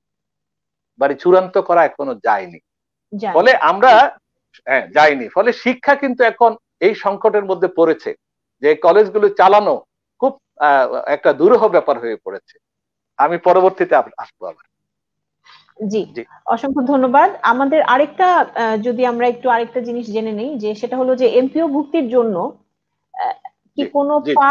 Speaker 3: বাড়ি চূড়ান্ত করা এখনো যায়নি। ফলে আমরা যাইনি, ফলে শিক্ষা কিন্তু এখন এই সংকটের মধ্যে পড়েছে যে কলেজগুলো চালানো খুব একটা দুরূহ ব্যাপার হয়ে পড়েছে। আমি পরবর্তীতে আসবো আবার।
Speaker 1: জি, অসংখ্য ধন্যবাদ। আমাদের আরেকটা যদি আমরা একটু আরেকটা জিনিস জেনে নেই, যে সেটা হলো যে এমপিও ভুক্তির জন্য কি কোনো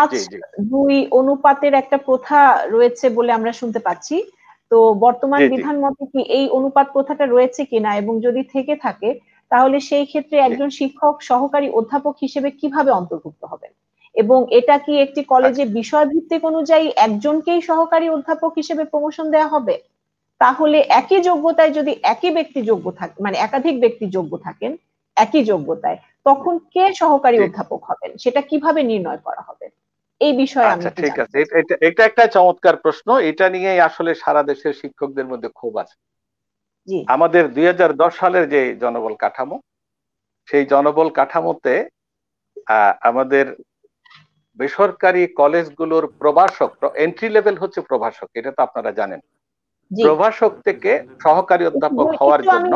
Speaker 1: 5-2 অনুপাতের একটা প্রথা রয়েছে বলে আমরা শুনতে পাচ্ছি। তো বর্তমান বিধান মতে কি এই অনুপাত প্রথাটা রয়েছে কিনা, এবং যদি থেকে থাকে তাহলে সেই ক্ষেত্রে একজন শিক্ষক সহকারী অধ্যাপক হিসেবে কিভাবে অন্তর্ভুক্ত হবেন, এবং এটা কি একটি কলেজে বিষয় ভিত্তিক অনুযায়ী একজনকেই সহকারী অধ্যাপক হিসেবে প্রমোশন দেওয়া হবে? তাহলে একই যোগ্যতায় যদি একই ব্যক্তি যোগ্য থাকে, মানে একাধিক ব্যক্তি যোগ্য থাকেন একই যোগ্যতায়, তখন কে সহকারী অধ্যাপক হবেন সেটা কিভাবে নির্ণয় করা হবে? এই বিষয়ে আমি
Speaker 3: ঠিক আছে, এটা একটা চমৎকার প্রশ্ন। এটা নিয়ে আসলে সারা দেশের শিক্ষকদের মধ্যে ক্ষোভ আছে। আমাদের 2010 সালের যে জনবল কাঠামো, সেই জনবল কাঠামোতে আমাদের বেসরকারি কলেজগুলোর প্রভাষক, এন্ট্রি লেভেল হচ্ছে প্রভাষক, এটা তো আপনারা জানেন। প্রভাষক থেকে সহকারী অধ্যাপক হওয়ার জন্য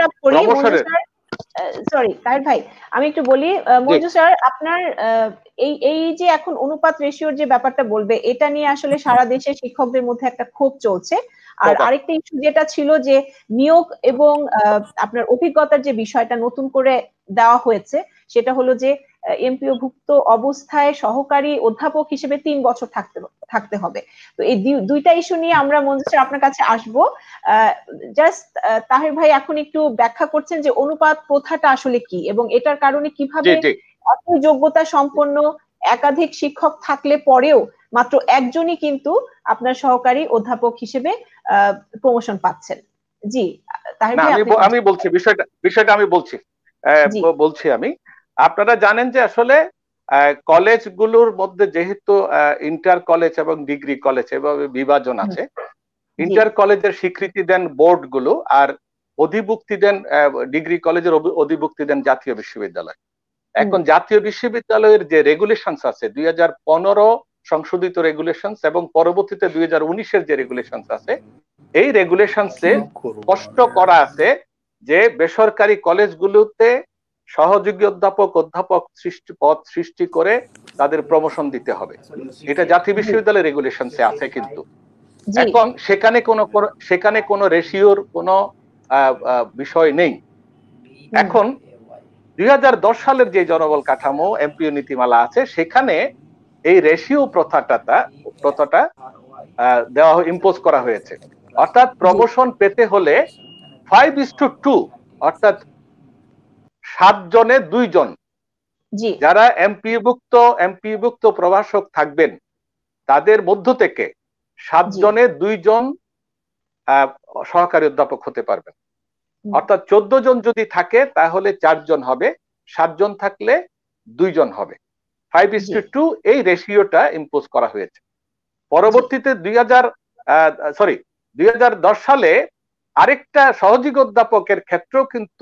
Speaker 1: সরি তাহের ভাই, আমি একটু বলি। মঞ্জু স্যার, আপনার এই যে এখন অনুপাত রেশিওর যে ব্যাপারটা বলবে, এটা নিয়ে আসলে সারা দেশে শিক্ষকদের মধ্যে একটা ক্ষোভ চলছে। আর আরেকটা ইস্যু যেটা ছিল যে নিয়োগ এবং আপনার অভিজ্ঞতার যে বিষয়টা নতুন করে দেওয়া হয়েছে, সেটা হলো যে এমপিও ভুক্ত অবস্থায় সহকারী অধ্যাপক হিসেবে 3 বছর থাকতে হবে। তো এই দুইটা ইস্যু নিয়ে আমরা মঞ্জু স্যার আপনার কাছে আসবো। জাস্ট তাহের ভাই এখন একটু ব্যাখ্যা করছেন যে অনুপাত প্রথাটা আসলে কি, এবং এটার কারণে কিভাবে একই যোগ্যতা সম্পন্ন একাধিক শিক্ষক থাকলে পরেও মাত্র একজনই কিন্তু আপনার সহকারী অধ্যাপক হিসেবে প্রমোশন পাচ্ছেন। জি তাহের ভাই,
Speaker 3: আমি বলছি বিষয়টা আমি বলছি আমি। আপনারা জানেন যে আসলে কলেজগুলোর মধ্যে যেহেতু ইন্টার কলেজ এবং ডিগ্রি কলেজ এভাবে বিভাজন আছে, ইন্টার কলেজের স্বীকৃতি দেন বোর্ড গুলো, আর অধিভুক্তি দেন ডিগ্রি কলেজের অধিভুক্তি দেন জাতীয় বিশ্ববিদ্যালয়। এখন জাতীয় বিশ্ববিদ্যালয়ের যে রেগুলেশনস আছে 2015 সংশোধিত রেগুলেশনস এবং পরবর্তীতে 2019-এর যে রেগুলেশনস আছে, এই রেগুলেশনসে স্পষ্ট করা আছে যে বেসরকারি কলেজগুলোতে সহযোগী অধ্যাপক পদ সৃষ্টি করে তাদের প্রমোশন দিতে হবে। এটা জাতীয় বিশ্ববিদ্যালয়ের রেগুলেশনসে আছে। কিন্তু এখন সেখানে কোনো রেশিওর কোনো বিষয় নেই। এখন 2010 সালের যে জনবল কাঠামো এমপিও নীতিমালা আছে, সেখানে এই রেশিও প্রথাটা দেওয়া ইম্পোজ করা হয়েছে। অর্থাৎ প্রমোশন পেতে হলে 5:2, অর্থাৎ 7 জনে 2 জন যারা এমপিভুক্ত প্রভাষক থাকবেন তাদের মধ্য থেকে 7 জনে 2 জন সহকারী অধ্যাপক হতে পারবেন। অর্থাৎ 14 জন যদি থাকে তাহলে 4 জন হবে, 7 জন থাকলে 2 জন হবে। 5:2 এই রেশিওটা ইম্পোজ করা হয়েছে। পরবর্তীতে 2010 সালে আরেকটা সহযোগী অধ্যাপকের ক্ষেত্রেও কিন্তু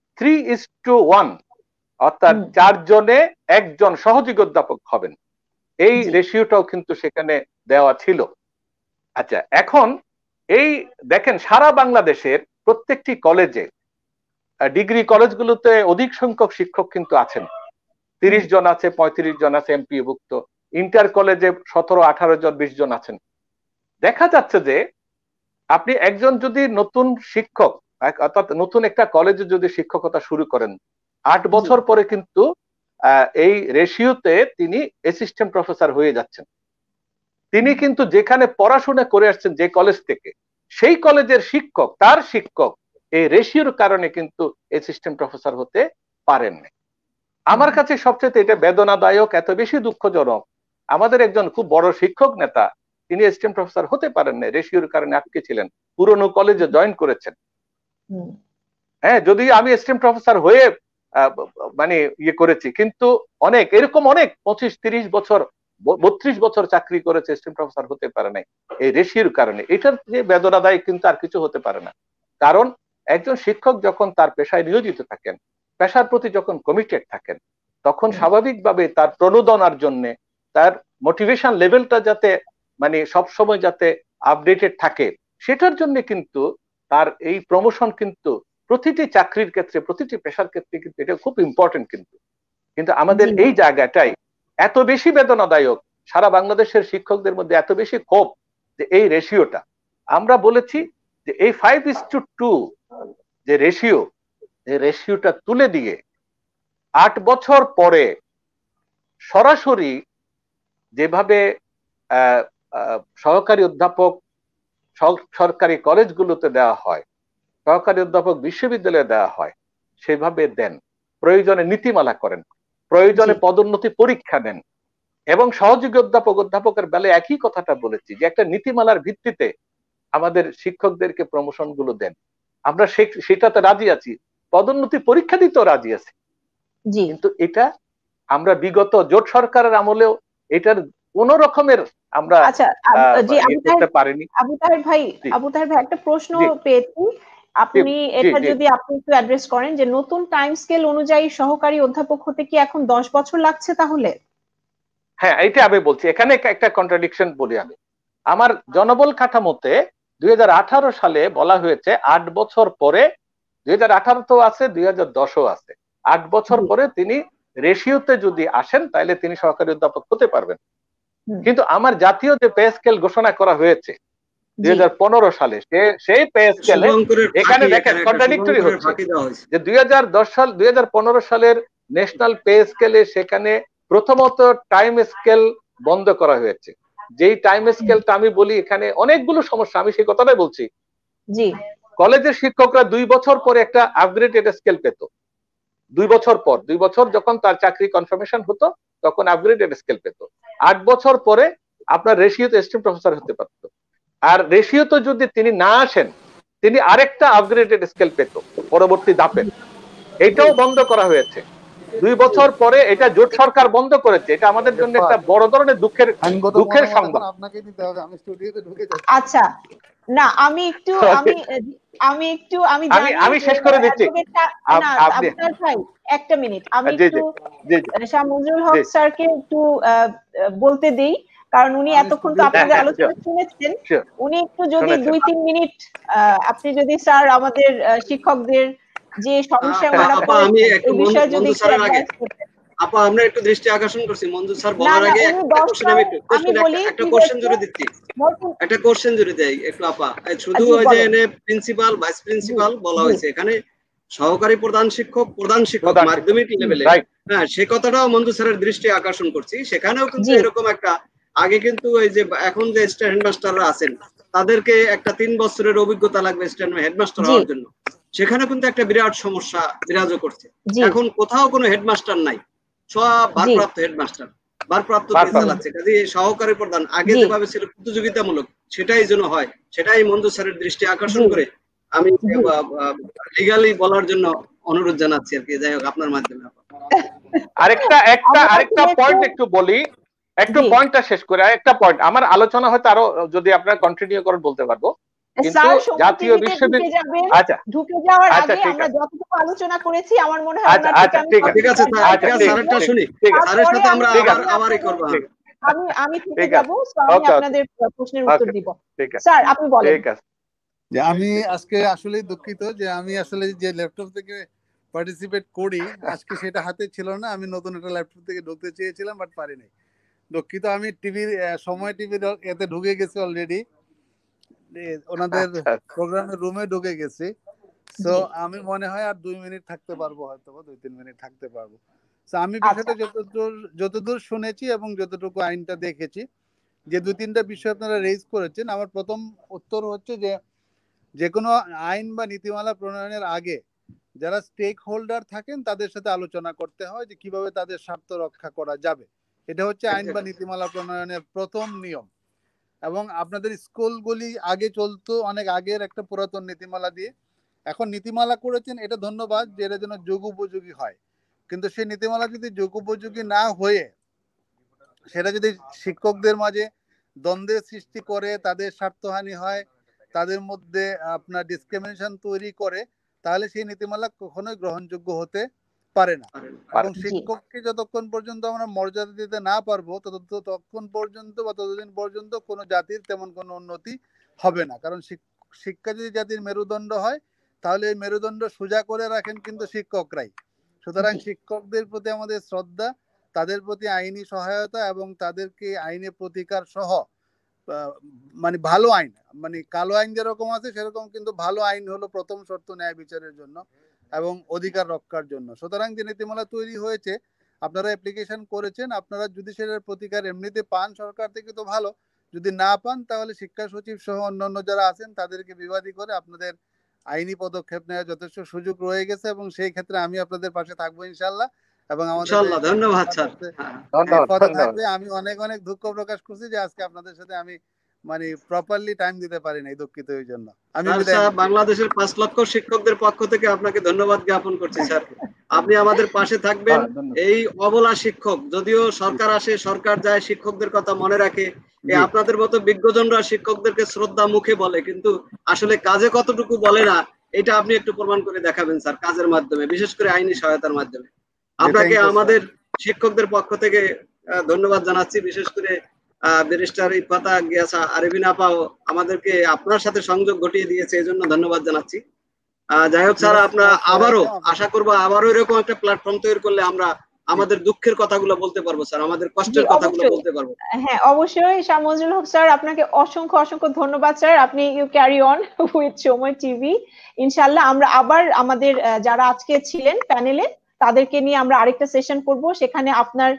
Speaker 3: 3:1, অর্থাৎ 4 জনে 1 জন সহযোগী অধ্যাপক হবেন। এই রেশিওটাও কিন্তু সেখানে দেওয়া ছিল। আচ্ছা, এখন এই দেখেন সারা বাংলাদেশের প্রত্যেকটি কলেজে, ডিগ্রি কলেজগুলোতে অধিক সংখ্যক শিক্ষক কিন্তু আছেন। 30 জন আছে, 35 জন আছে এমপিভুক্ত। ইন্টার কলেজে 17-18 জন, 20 জন আছেন। দেখা যাচ্ছে যে আপনি একজন যদি নতুন শিক্ষক, অর্থাৎ নতুন একটা কলেজে যদি শিক্ষকতা শুরু করেন, 8 বছর পরে কিন্তু এই রেশিওতে তিনি অ্যাসিস্ট্যান্ট প্রফেসর হয়ে যাচ্ছেন। তিনি কিন্তু যেখানে পড়াশোনা করে আসছেন যে কলেজ থেকে, সেই কলেজের শিক্ষক, তার শিক্ষক এই রেশিওর কারণে কিন্তু অ্যাসিস্ট্যান্ট প্রফেসর হতে পারেন না। আমার কাছে সবচেয়ে এটা বেদনাদায়ক, এত বেশি দুঃখজনক। আমাদের একজন খুব বড় শিক্ষক নেতা, তিনি অ্যাসিস্ট্যান্ট প্রফেসর হতে পারেন না, রেশিওর কারণে আটকে ছিলেন, পুরনো কলেজে জয়েন করেছেন। হ্যাঁ, যদি আমি অ্যাসিস্ট্যান্ট প্রফেসর হয়ে মানে করেছি, কিন্তু এরকম অনেক 25-30 বছর 32 বছর চাকরি করেছে, অ্যাসিস্ট্যান্ট প্রফেসর হতে পারে নাই এই রেশিওর কারণে। এটার যে বেদনাদায়ক কিন্তু আর কিছু হতে পারে না। কারণ একজন শিক্ষক যখন তার পেশায় নিয়োজিত থাকেন, পেশার প্রতি যখন কমিটেড থাকেন, তখন স্বাভাবিকভাবে তার প্রণোদনার জন্য তার মোটিভেশন লেভেলটা যাতে মানে সবসময় যাতে আপডেটেড থাকে, সেটার জন্য কিন্তু তার এই প্রমোশন কিন্তু প্রতিটি চাকরির ক্ষেত্রে, প্রতিটি পেশার ক্ষেত্রে কিন্তু এটা খুব ইম্পর্টেন্ট। কিন্তু আমাদের এই জায়গাটাই এত বেশি বেদনাদায়ক, সারা বাংলাদেশের শিক্ষকদের মধ্যে এত বেশি ক্ষোভ যে এই রেশিওটা আমরা বলেছি যে এই 5:2 যে রেশিওটা তুলে দিয়ে 8 বছর পরে সরাসরি যেভাবে সহকারী অধ্যাপক সরকারি কলেজগুলোতে দেওয়া হয়, সহকারী অধ্যাপক বিশ্ববিদ্যালয়ে দেওয়া হয়, সেভাবে দেন। প্রয়োজনে নীতিমালা করেন, প্রয়োজনে পদোন্নতি পরীক্ষা দেন। এবং সহযোগী অধ্যাপকের বেলায় একই কথাটা বলেছি যে একটা নীতিমালার ভিত্তিতে আমাদের শিক্ষকদেরকে প্রমোশন গুলো দেন। আমরা সেটাতে রাজি আছি, পদোন্নতি পরীক্ষা দিতেও রাজি আছি। কিন্তু এটা আমরা বিগত জোট সরকারের আমলেও এটার কোন রকমের আমরা করতে পারিনি।
Speaker 1: আবু তাহের ভাই একটা প্রশ্ন পেয়েছি, আপনি এটা যদি আপনি একটু অ্যাড্রেস করেন যে নতুন টাইম স্কেল অনুযায়ী সহকারী অধ্যাপক হতে কি এখন 10 বছর লাগছে তাহলে?
Speaker 3: হ্যাঁ, এইটা আমি বলছি, এখানে একটা কন্ট্রাডিকশন বলি আমি। আমার জনবল কাঠামোতে 2018 সালে বলা হয়েছে 8 বছর পরে, 2018 তো আছে, 2010ও আছে, 8 বছর পরে তিনি রেশিওতে যদি আসেন তাহলে তিনি সহকারী অধ্যাপক হতে পারবেন। কিন্তু আমার জাতীয় যে পে স্কেল ঘোষণা করা হয়েছে 2015 সালে, সেই পে স্কেলে এখানে দেখেন কন্ট্রাডিক্টরি হচ্ছে যে 2015 সালের ন্যাশনাল পে স্কেলে সেখানে প্রথমত টাইম স্কেল বন্ধ করা হয়েছে। যেই টাইম স্কেলটা আমি বলি, এখানে অনেকগুলো সমস্যা, আমি সেই কথাটাই বলছি। কলেজের শিক্ষকরা 2 বছর পরে একটা আপগ্রেডেড স্কেল পেত। 2 বছর যখন তার চাকরি কনফার্মেশন হতো তখন আপগ্রেডেড স্কেল পেত। 8 বছর পরে আপনার রেশিওতে অ্যাসিস্ট্যান্ট প্রফেসর হতে পারত। আর রেশিওতে যদি তিনি না আসেন, তিনি আরেকটা আপগ্রেডেড স্কেল পেত পরবর্তী ধাপে। এটাও বন্ধ করা হয়েছে 2 বছর পরে। এটা জোট সরকার বন্ধ করেছে। এটা আমাদের জন্য একটা বড় ধরনের দুঃখের সংবাদ।
Speaker 1: আচ্ছা, না আমি
Speaker 3: শেষ করে দিচ্ছি।
Speaker 1: একটা মিনিট, আমি একটু শামুজুল হক স্যারকে একটু বলতে দেই, কারণ উনি এতক্ষণ তো আপনাদের আলোচনা শুনেছেন। উনি একটু যদি 2-3 মিনিট আপনি যদি স্যার আমাদের শিক্ষকদের যে সমস্যায়
Speaker 2: আপা
Speaker 1: ওনারা
Speaker 2: আপা আমি
Speaker 1: পড়েছেন
Speaker 2: একটু
Speaker 1: এই বিষয়ে যদি
Speaker 2: মঞ্জু
Speaker 1: একটু
Speaker 2: স্যারের আগে
Speaker 1: অ্যাডভাইস করতেন।
Speaker 2: আপা আমরা একটু দৃষ্টি আকর্ষণ করছি মঞ্জু স্যার
Speaker 1: না
Speaker 2: বলার
Speaker 1: না,
Speaker 2: আগে
Speaker 1: উনি
Speaker 2: একটা কোশ্চেন আমি
Speaker 1: 10টায়,
Speaker 2: একটু
Speaker 1: আমি
Speaker 2: কোশ্চেন
Speaker 1: বলি
Speaker 2: একটা
Speaker 1: কি
Speaker 2: কোশ্চেন
Speaker 1: হয়েছে,
Speaker 2: জুড়ে দিচ্ছি,
Speaker 1: নতুন,
Speaker 2: একটা কোশ্চেন জুড়ে দেই একটু আপা। শুধু
Speaker 1: জি
Speaker 2: ওই যে
Speaker 1: বলেন।
Speaker 2: এনে প্রিন্সিপাল ভাইস
Speaker 1: জি
Speaker 2: প্রিন্সিপাল বলা
Speaker 1: জি
Speaker 2: হয়েছে, এখানে সহকারী প্রধান শিক্ষক প্রধান শিক্ষক
Speaker 3: প্রধান শিক্ষক,
Speaker 2: মাধ্যমিক লেভেলে,
Speaker 3: রাইট।
Speaker 2: হ্যাঁ সে কথাটাও মঞ্জু স্যারের দৃষ্টি আকর্ষণ করছি। সেখানেও কিন্তু
Speaker 1: জি
Speaker 2: এরকম একটা, আগে কিন্তু এই যে এখন যে স্ট্যান্ড হেডমাস্টাররা আছেন তাদেরকে একটা 3 বছরের অভিজ্ঞতা লাগবে স্ট্যান্ড হেডমাস্টার
Speaker 1: জি
Speaker 2: হওয়ার জন্য, সেখানে কিন্তু একটা বিরাট সমস্যা বিরাজও করছে।
Speaker 1: জি
Speaker 2: এখন কোথাও কোনো হেডমাস্টার নাই, সব
Speaker 1: জি
Speaker 2: ভারপ্রাপ্ত হেডমাস্টার ভারপ্রাপ্ত দিয়ে
Speaker 3: ভারপ্রাপ্ত।
Speaker 2: চালাচ্ছে। কাজে সহকারী প্রধান আগে
Speaker 1: জি
Speaker 2: যেভাবে ছিল প্রতিযোগিতামূলক, সেটাই যেন হয়, সেটাই মঞ্জু স্যারের দৃষ্টি
Speaker 1: জি
Speaker 2: আকর্ষণ করে আমি
Speaker 1: জি
Speaker 2: লিগালি বলার জন্য অনুরোধ জানাচ্ছি আর কি। যাই হোক আপনার মাধ্যমে।
Speaker 3: আরেকটা একটা
Speaker 1: আমরা
Speaker 3: আরেকটা
Speaker 1: আসলে একটু,
Speaker 3: পয়েন্ট একটু বলি, একটু
Speaker 1: জি
Speaker 3: পয়েন্টটা শেষ করে আরেকটা পয়েন্ট, আমার আলোচনা হয়তো আরো যদি আপনারা কন্টিনিউ করেন বলতে পারবো, কিন্তু
Speaker 1: স্যার সময়
Speaker 3: জাতীয়
Speaker 1: টিভিতে ঢুকে
Speaker 3: বিশ্ববিদ্যালয়,
Speaker 1: যাবেন,
Speaker 3: আচ্ছা
Speaker 1: ঢুকে যাওয়ার
Speaker 3: আচ্ছা
Speaker 1: আগে
Speaker 3: ঠিক
Speaker 1: আমরা
Speaker 3: আছে,
Speaker 1: যতটুকু আলোচনা করেছি আমার মনে হয়
Speaker 3: আচ্ছা
Speaker 1: ওনার থেকে
Speaker 3: আচ্ছা
Speaker 1: আমি
Speaker 3: ঠিক আছে,
Speaker 2: ঠিক আছে
Speaker 1: সবটুকু
Speaker 2: ঠিক
Speaker 3: আচ্ছা
Speaker 2: আছে,
Speaker 1: অ্যাডভাইস
Speaker 3: ঠিক
Speaker 1: করবো।
Speaker 2: স্যারেরটা
Speaker 3: ঠিক
Speaker 2: শুনি,
Speaker 3: ঠিক
Speaker 2: স্যারের
Speaker 1: তারপরে
Speaker 2: সাথে
Speaker 1: আমি
Speaker 2: আমরা
Speaker 3: ঠিক
Speaker 2: আবার
Speaker 3: আছে,
Speaker 1: আমি
Speaker 2: আবারই
Speaker 1: আপনাদের,
Speaker 2: করবো।
Speaker 3: ঠিক
Speaker 1: আমি থেকে
Speaker 3: ঠিক
Speaker 1: যাব,
Speaker 3: আছে,
Speaker 1: তো আমি
Speaker 3: ওকে ওকে,
Speaker 1: আপনাদের প্রশ্নের উত্তর
Speaker 3: ওকে,
Speaker 1: দিব।
Speaker 3: ঠিক আছে,
Speaker 1: স্যার আপনি বলেন।
Speaker 3: ঠিক আছে।
Speaker 4: যে আমি আজকে আসলে দুঃখিত যে আমি আসলে যে ল্যাপটপ থেকে পার্টিসিপেট করি আজকে সেটা হাতে ছিল না। আমি নতুন একটা ল্যাপটপ থেকে ঢুকতে চেয়েছিলাম বাট পারি নাই। দুঃখিত। আমি টিভির সময় টিভির এতে ঢুকে গেছি অলরেডি, ওনাদের
Speaker 3: আচ্ছা
Speaker 4: প্রোগ্রামের রুমে ঢুকে গেছি। সো
Speaker 1: জি
Speaker 4: আমি মনে হয় আর 2 মিনিট থাকতে পারবো, হয়তো 2-3 মিনিট থাকতে পারবো। তো আমি
Speaker 1: আচ্ছা
Speaker 4: বিষয়টা যতদূর শুনেছি এবং যতটুকু আইনটা দেখেছি, যে 2-3টা বিষয় আপনারা রেজ করেছেন, আমার প্রথম উত্তর হচ্ছে যে যে কোনো আইন বা নীতিমালা প্রণয়নের আগে যারা স্টেক হোল্ডার থাকেন তাদের সাথে আলোচনা করতে হয় যে কিভাবে তাদের স্বার্থ রক্ষা করা যাবে। এটা হচ্ছে আইন বা নীতিমালা প্রণয়নের প্রথম নিয়ম। এবং আপনাদের স্কুলগুলি আগে চলতো অনেক আগের একটা পুরাতন নীতিমালা দিয়ে, এখন নীতিমালা করেছেন, এটা ধন্যবাদ যে এটা যেন যোগ উপযোগী হয়। কিন্তু সেই নীতিমালা যদি যোগ উপযোগী না হয়ে সেটা যদি শিক্ষকদের মাঝে দ্বন্দ্বের সৃষ্টি করে, তাদের স্বার্থহানি হয়, তাদের মধ্যে আপনার ডিসক্রিমিনেশন তৈরি করে, তাহলে সেই নীতিমালা কখনোই গ্রহণযোগ্য হতে পারে না। এবং
Speaker 1: জি
Speaker 4: শিক্ষককে যতক্ষণ পর্যন্ত আমরা মর্যাদা দিতে না পারবো ততক্ষণ পর্যন্ত বা ততদিন পর্যন্ত কোনো জাতির তেমন কোনো উন্নতি হবে না। কারণ শিক্ষা যদি জাতির মেরুদণ্ড হয় তাহলে এই মেরুদণ্ড সোজা করে রাখেন কিন্তু শিক্ষকরাই। সুতরাং
Speaker 1: জি
Speaker 4: শিক্ষকদের প্রতি আমাদের শ্রদ্ধা, তাদের প্রতি আইনি সহায়তা এবং তাদেরকে আইনে প্রতিকার সহ মানে ভালো আইন, মানে কালো আইন যেরকম আছে সেরকম কিন্তু ভালো আইন হলো প্রথম শর্ত ন্যায় বিচারের জন্য এবং অধিকার রক্ষার জন্য। সুতরাং যে নীতিমালা তৈরি হয়েছে, আপনারা অ্যাপ্লিকেশন করেছেন, আপনারা যদি সেটার প্রতিকার এমনিতে পান সরকার থেকে তো ভালো, যদি না পান তাহলে শিক্ষা সচিব সহ অন্যান্য যারা আছেন তাদেরকে বিবাদী করে আপনাদের আইনি পদক্ষেপ নেওয়ার যথেষ্ট সুযোগ রয়ে গেছে এবং সেই ক্ষেত্রে আমি আপনাদের পাশে থাকবো ইনশাল্লাহ। এবং আমাদের
Speaker 2: ইনশাআল্লাহ, ধন্যবাদ স্যার।
Speaker 3: ধন্যবাদ
Speaker 4: কথা
Speaker 3: ধন্যবাদ।
Speaker 4: থাকবে। আমি অনেক অনেক দুঃখ প্রকাশ করছি যে আজকে আপনাদের সাথে আমি মানে প্রপারলি টাইম দিতে পারি নাই, দুঃখিত এই জন্য। আমি
Speaker 2: স্যার
Speaker 4: বিদায়
Speaker 2: স্যার
Speaker 4: নিচ্ছি।
Speaker 2: বাংলাদেশের 5 লক্ষ শিক্ষকদের পক্ষ থেকে আপনাকে ধন্যবাদ জ্ঞাপন করছি স্যার। আপনি আমাদের পাশে থাকবেন।
Speaker 3: ধন্যবাদ।
Speaker 2: এই অবলা শিক্ষক, যদিও সরকার আসে সরকার যায়, শিক্ষকদের কথা মনে রাখে, এই
Speaker 4: জি
Speaker 2: আপনাদের মতো বিজ্ঞজনরা শিক্ষকদেরকে শ্রদ্ধা মুখে বলে কিন্তু আসলে কাজে কতটুকু বলে না, এটা আপনি একটু প্রমাণ করে দেখাবেন স্যার কাজের মাধ্যমে, বিশেষ করে আইনি সহায়তার মাধ্যমে।
Speaker 4: জি
Speaker 2: আপনাকে
Speaker 4: থ্যাংক ইউ স্যার।
Speaker 2: আমাদের শিক্ষকদের পক্ষ থেকে ধন্যবাদ জানাচ্ছি। বিশেষ করে ব্যারিস্টার ইফাতা গিয়াসা আরেফিন আপাও আমাদেরকে আপনার সাথে সংযোগ ঘটিয়ে দিয়েছে, এই জন্য ধন্যবাদ জানাচ্ছি। যাই হোক স্যার, আপনার
Speaker 4: মোস্ট
Speaker 2: আবারও
Speaker 4: ওয়েলকাম আপনাকে।
Speaker 2: আশা করবো আবারও এরকম একটা প্ল্যাটফর্ম তৈরি করলে আমরা
Speaker 4: জি
Speaker 2: আমাদের দুঃখের কথাগুলো বলতে পারবো স্যার, আমাদের
Speaker 1: জি
Speaker 2: কষ্টের কথাগুলো
Speaker 1: অবশ্যই।
Speaker 2: বলতে পারবো।
Speaker 1: হ্যাঁ অবশ্যই শামসুল হক স্যার, আপনাকে অসংখ্য অসংখ্য ধন্যবাদ স্যার। আপনি you carry on with Somoy TV. ইনশাল্লাহ আমরা আবার আমাদের যারা আজকে ছিলেন প্যানেলে তাদেরকে নিয়ে আমরা আরেকটা সেশন করব, সেখানে আপনার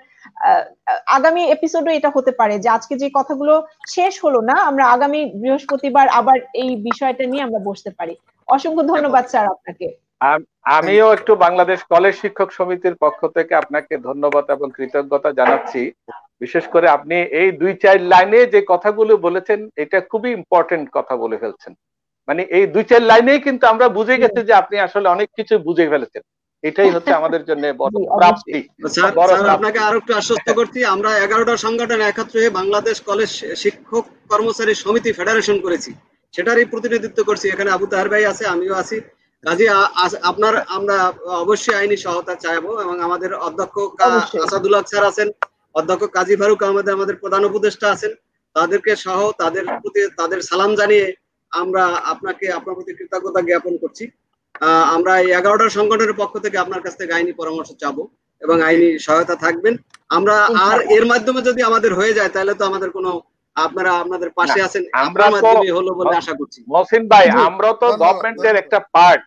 Speaker 1: আগামী এপিসোডে এটা হতে পারে যে আজকে যে কথাগুলো শেষ হলো না, আমরা আগামী বৃহস্পতিবার আবার এই বিষয়টা নিয়ে আমরা বসতে পারি। অসংখ্য ধন্যবাদ স্যার আপনাকে।
Speaker 4: থ্যাংক
Speaker 3: আমিও
Speaker 4: ইউ।
Speaker 3: একটু বাংলাদেশ কলেজ শিক্ষক সমিতির পক্ষ থেকে আপনাকে ধন্যবাদ এবং কৃতজ্ঞতা জানাচ্ছি। বিশেষ করে আপনি এই 2-4 লাইনে যে কথাগুলো বলেছেন, এটা খুবই ইম্পর্টেন্ট কথা বলে ফেলছেন। মানে এই 2-4 লাইনেই কিন্তু আমরা বুঝে গেছি যে আপনি আসলে অনেক কিছু বুঝে ফেলেছেন। এটাই হচ্ছে আমাদের জন্য বড়
Speaker 1: জি
Speaker 3: প্রাপ্তি,
Speaker 1: অবশ্যই।
Speaker 2: স্যার
Speaker 3: বড়
Speaker 2: স্যার
Speaker 3: প্রাপ্তি।
Speaker 2: আপনাকে আরো একটু আশ্বস্ত করছি, আমরা 11টা সংগঠন একত্র হয়ে বাংলাদেশ কলেজ শিক্ষক কর্মচারী সমিতি ফেডারেশন করেছি, সেটারই প্রতিনিধিত্ব করছি। এখানে আবু তাহের ভাই আছে, আমিও আছি। কাজে আপনার আমরা অবশ্যই আইনি সহায়তা চাইবো এবং আমাদের অধ্যক্ষ
Speaker 1: অবশ্যই
Speaker 2: আসাদুল্লাহ স্যার আছেন, অধ্যক্ষ কাজী ফারুক আমাদের আমাদের প্রধান উপদেষ্টা আছেন, তাদেরকে সহ তাদের প্রতি তাদের সালাম জানিয়ে আমরা আপনাকে আপনার প্রতি কৃতজ্ঞতা জ্ঞাপন করছি। আমরা এই 11টা সংগঠনের পক্ষ থেকে আপনার কাছ থেকে আইনি পরামর্শ চাবো এবং আইনি সহায়তা থাকবেন। আমরা আর এর মাধ্যমে যদি আমাদের হয়ে যায় তাহলে তো আমাদের কোনো, আপনারা আপনাদের পাশে আছেন, আপনার মাধ্যমে হলো বলে আশা করছি।
Speaker 3: মহসিন ভাই, আমরা তো গভর্নমেন্টের একটা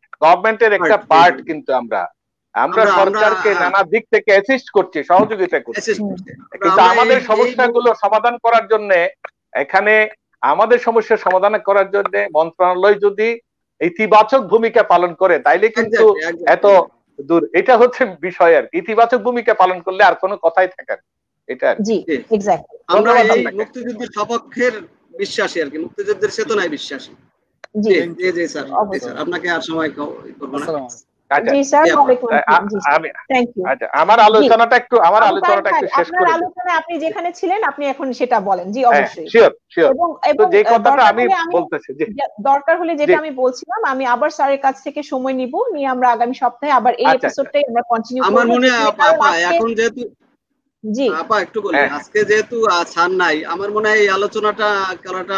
Speaker 3: পার্ট, কিন্তু আমরা সরকারকে নানা দিক থেকে অ্যাসিস্ট করছি, সহযোগিতা করছি, কিন্তু আমাদের সমস্যাগুলো সমাধান করার জন্য, এখানে আমাদের সমস্যার সমাধান করার জন্য মন্ত্রণালয় যদি ইতিবাচক ভূমিকা পালন করে তাইলে কিন্তু এত দূর, এটা হচ্ছে বিষয়। আর ইতিবাচক ভূমিকা পালন করলে আর কোনো কথাই থাকে না। এটা
Speaker 1: জি এক্স্যাক্টলি,
Speaker 2: আমরা এই মুক্তিযুদ্ধের সপক্ষের বিশ্বাসী আর কি, মুক্তিযুদ্ধের চেতনায় বিশ্বাসী। জি জি জি স্যার, আপনাকে আর সময় করব না।
Speaker 1: জি স্যার, থ্যাংক ইউ।
Speaker 3: আচ্ছা, আমার আলোচনাটা একটু শেষ করে দিন।
Speaker 1: আপনি যেখানে ছিলেন আপনি এখন সেটা বলেন। জি অবশ্যই,
Speaker 3: শিওর। এবং যে কথাটা আমি বলতেছি,
Speaker 1: দরকার হলে যেটা আমি বলছিলাম, আমি আবার স্যারের কাছ থেকে সময় নিব, নিয়ে আমরা আগামী সপ্তাহে আবার এই এপিসোডটাই আমরা কন্টিনিউ করব।
Speaker 2: আমার মনে হয় আপা এখন যেহেতু, জি আপা একটু বলি, আজকে যেহেতু স্যার নাই, আমার মনে হয় এই আলোচনাটা করাটা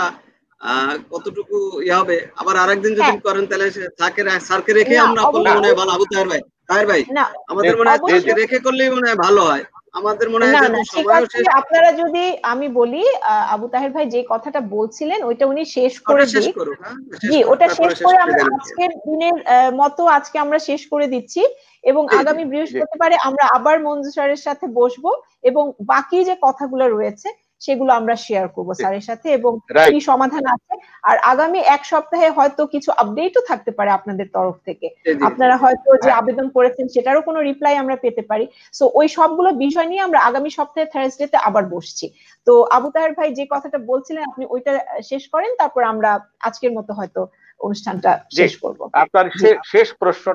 Speaker 2: কতটুকু হবে, আবার আরেকদিন যদি করেন তাহলে স্যারকে রেখে আমরা করলে মনে হয় ভালো। আবু তাহের ভাই আমাদের মনে হয় স্যারকে রেখে করলেই মনে হয় ভালো হয়। আমাদের মনে হয় সময় শেষ।
Speaker 1: আপনারা যদি, আমি বলি আবু তাহের ভাই যে কথাটা বলছিলেন ওইটা উনি শেষ করে দিন। জি, ওটা শেষ করে আমরা আজকের দিনের মতো আজকে আমরা শেষ করে দিচ্ছি, এবং আগামী বৃহস্পতিবারে আমরা আবার মঞ্জু স্যারের সাথে বসবো এবং বাকি যে কথাগুলো রয়েছে সেগুলো আমরা শেয়ার করব স্যারের সাথে, এবং কি সমাধান আছে। আর আগামী এক সপ্তাহে হয়তো কিছু আপডেটও থাকতে পারে আপনাদের তরফ থেকে, আপনারা হয়তো যে আবেদন করেছেন সেটারও কোনো রিপ্লাই আমরা পেতে পারি। সো ওই সবগুলো বিষয় নিয়ে আমরা আগামী সপ্তাহে থার্সডেতে আবার বসছি। তো আবু তাহের ভাই যে কথাটা বলছিলেন আপনি ওইটা শেষ করেন, তারপর আমরা আজকের মতো হয়তো অনুষ্ঠানটা শেষ করব।
Speaker 3: আপনার শেষ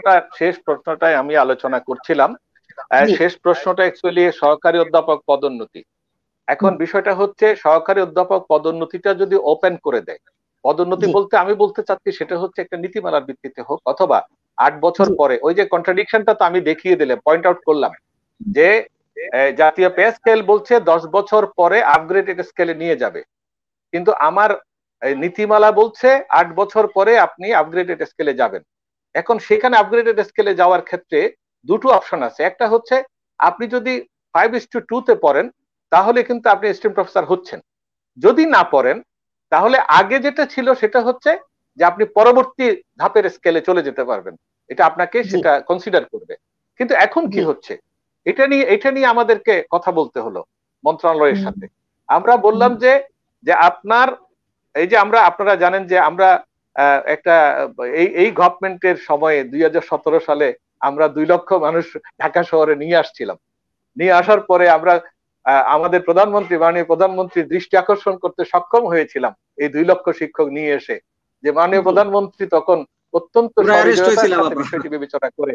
Speaker 3: প্রশ্নটাই আমি আলোচনা করছিলাম। শেষ প্রশ্নটা অ্যাকচুয়ালি সহকারী অধ্যাপক পদোন্নতি। এখন বিষয়টা হচ্ছে সহকারী অধ্যাপক পদোন্নতিটা যদি ওপেন করে দেয়, পদোন্নতি বলতে আমি বলতে চাচ্ছি সেটা হচ্ছে একটা নীতিমালার ভিত্তিতে হোক, অথবা 8 বছর পরে, ওই যে কন্ট্রাডিকশনটা তো আমি দেখিয়ে দিলাম, পয়েন্ট আউট করলাম যে জাতীয় পে স্কেল বলছে 10 বছর পরে আপগ্রেডেড স্কেলে নিয়ে যাবে, কিন্তু আমার নীতিমালা বলছে 8 বছর পরে আপনি আপগ্রেডেড স্কেলে যাবেন। এখন সেখানে আপগ্রেডেড স্কেলে যাওয়ার ক্ষেত্রে দুটো অপশন আছে। একটা হচ্ছে আপনি যদি 5:2 তে পড়েন তাহলে কিন্তু আপনি অ্যাসিস্ট্যান্ট প্রফেসর হচ্ছেন, যদি না পড়েন তাহলে আগে যেটা ছিল সেটা হচ্ছে যে আপনি পরবর্তী ধাপের স্কেলে চলে যেতে পারবেন, এটা আপনাকে সেটা কনসিডার করবে। কিন্তু এখন কি হচ্ছে, এটা নিয়ে আমাদেরকে কথা বলতে হলো মন্ত্রণালয়ের সাথে। আমরা বললাম যে আপনার এই যে আপনারা জানেন যে আমরা একটা এই গভর্নমেন্টের সময়ে 2017 সালে আমরা 2 লক্ষ মানুষ ঢাকা শহরে নিয়ে আসছিলাম। নিয়ে আসার পরে আমরা আমাদের মাননীয় প্রধানমন্ত্রীর দৃষ্টি আকর্ষণ করতে সক্ষম হয়েছিলাম এই 2 লক্ষ শিক্ষক নিয়ে এসে, যে মাননীয় প্রধানমন্ত্রী তখন অত্যন্ত বিষয়টি বিবেচনা করে,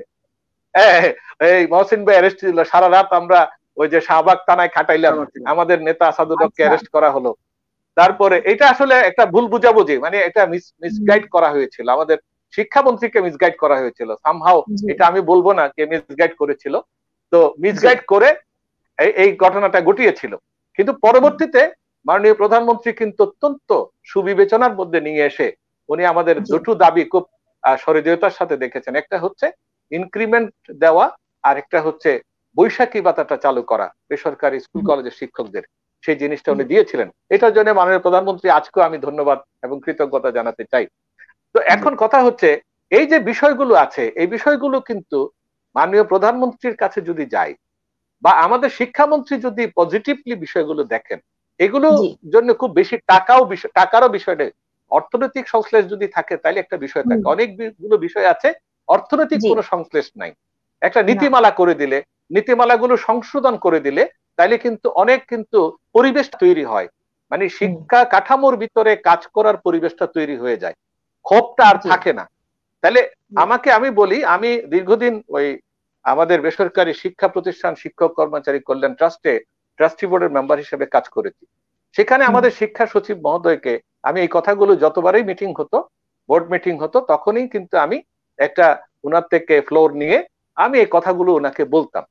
Speaker 3: এই মহসিন ভাই অ্যারেস্ট ছিল, সারা রাত আমরা ওই যে শাহবাগ থানায় খাটাইলাম, আমাদের নেতা আসাদুল হককে অ্যারেস্ট করা হলো। তারপরে এটা আসলে একটা ভুল বুঝাবুঝি, মানে এটা মিসগাইড করা হয়েছিল, আমাদের শিক্ষামন্ত্রীকে মিসগাইড করা হয়েছিল সামহাও, এটা আমি বলবো না কে মিসগাইড করেছিল, তো মিসগাইড করে এই ঘটনাটা ঘটিয়েছিল। কিন্তু পরবর্তীতে মাননীয় প্রধানমন্ত্রী কিন্তু অত্যন্ত সুবিবেচনার মধ্যে নিয়ে এসে উনি আমাদের দুটো দাবি খুব সহৃদয়তার সাথে দেখেছেন। একটা হচ্ছে ইনক্রিমেন্ট দেওয়া, আর একটা হচ্ছে বৈশাখী ভাতাটা চালু করা বেসরকারি স্কুল কলেজের শিক্ষকদের, সেই জিনিসটা উনি দিয়েছিলেন। এটার জন্য মাননীয় প্রধানমন্ত্রী আজকেও আমি ধন্যবাদ এবং কৃতজ্ঞতা জানাতে চাই। তো এখন কথা হচ্ছে এই যে বিষয়গুলো আছে, এই বিষয়গুলো কিন্তু মাননীয় প্রধানমন্ত্রীর কাছে যদি যায় বা আমাদের শিক্ষামন্ত্রী যদি পজিটিভলি বিষয়গুলো দেখেন, এগুলো জন্য খুব বেশি টাকারও বিষয় নেই, অর্থনৈতিক সংশ্লেষ যদি থাকে তাহলে একটা বিষয় থাকে। অনেকগুলো বিষয় আছে অর্থনৈতিক কোনো সংশ্লেষ নাই। একটা নীতিমালা করে দিলে, নীতিমালাগুলো সংশোধন করে দিলে তাইলে কিন্তু অনেক কিন্তু পরিবেশ তৈরি হয়, মানে শিক্ষা কাঠামোর ভিতরে কাজ করার পরিবেশটা তৈরি হয়ে যায়, ক্ষোভটা আর থাকে না। তাহলে আমি বলি, আমি দীর্ঘদিন ওই আমাদের বেসরকারি শিক্ষা প্রতিষ্ঠান শিক্ষক কর্মচারী কল্যাণ ট্রাস্টি বোর্ডের মেম্বার হিসেবে কাজ করেছি। সেখানে আমাদের শিক্ষা সচিব মহোদয়কে আমি এই কথাগুলো যতবারই মিটিং হতো, বোর্ড মিটিং হতো, তখনই কিন্তু আমি একটা ওনার থেকে ফ্লোর নিয়ে আমি এই কথাগুলো ওনাকে বলতাম।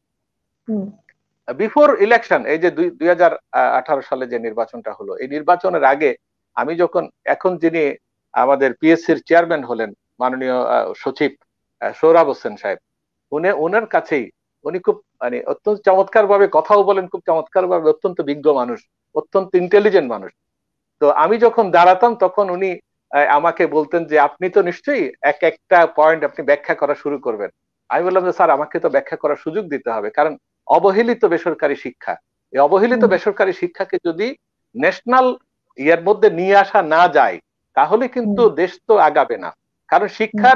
Speaker 3: বিফোর ইলেকশন, এই যে 2018 সালে যে নির্বাচনটা হলো, এই নির্বাচনের আগে আমি যখন, এখন যিনি আমাদের পিএসসির চেয়ারম্যান হলেন মাননীয় সচিব সোহরাব হোসেন সাহেব, ওনার কাছেই উনি খুব মানে অত্যন্ত চমৎকার ভাবে কথাও বলেন, খুব চমৎকার ভাবে, অত্যন্ত বিজ্ঞ মানুষ, অত্যন্ত ইন্টেলিজেন্ট মানুষ। তো আমি যখন দাঁড়াতাম তখন উনি আমাকে বলতেন যে আপনি তো নিশ্চয়ই একটা পয়েন্ট আপনি ব্যাখ্যা করা শুরু করবেন। আমি বললাম যে স্যার আমাকে তো ব্যাখ্যা করার সুযোগ দিতে হবে, কারণ অবহেলিত বেসরকারি শিক্ষা, এই অবহেলিত বেসরকারি শিক্ষাকে যদি ন্যাশনাল ইয়ার মধ্যে নিয়ে আসা না যায় তাহলে কিন্তু দেশ তো আগাবে না। কারণ শিক্ষার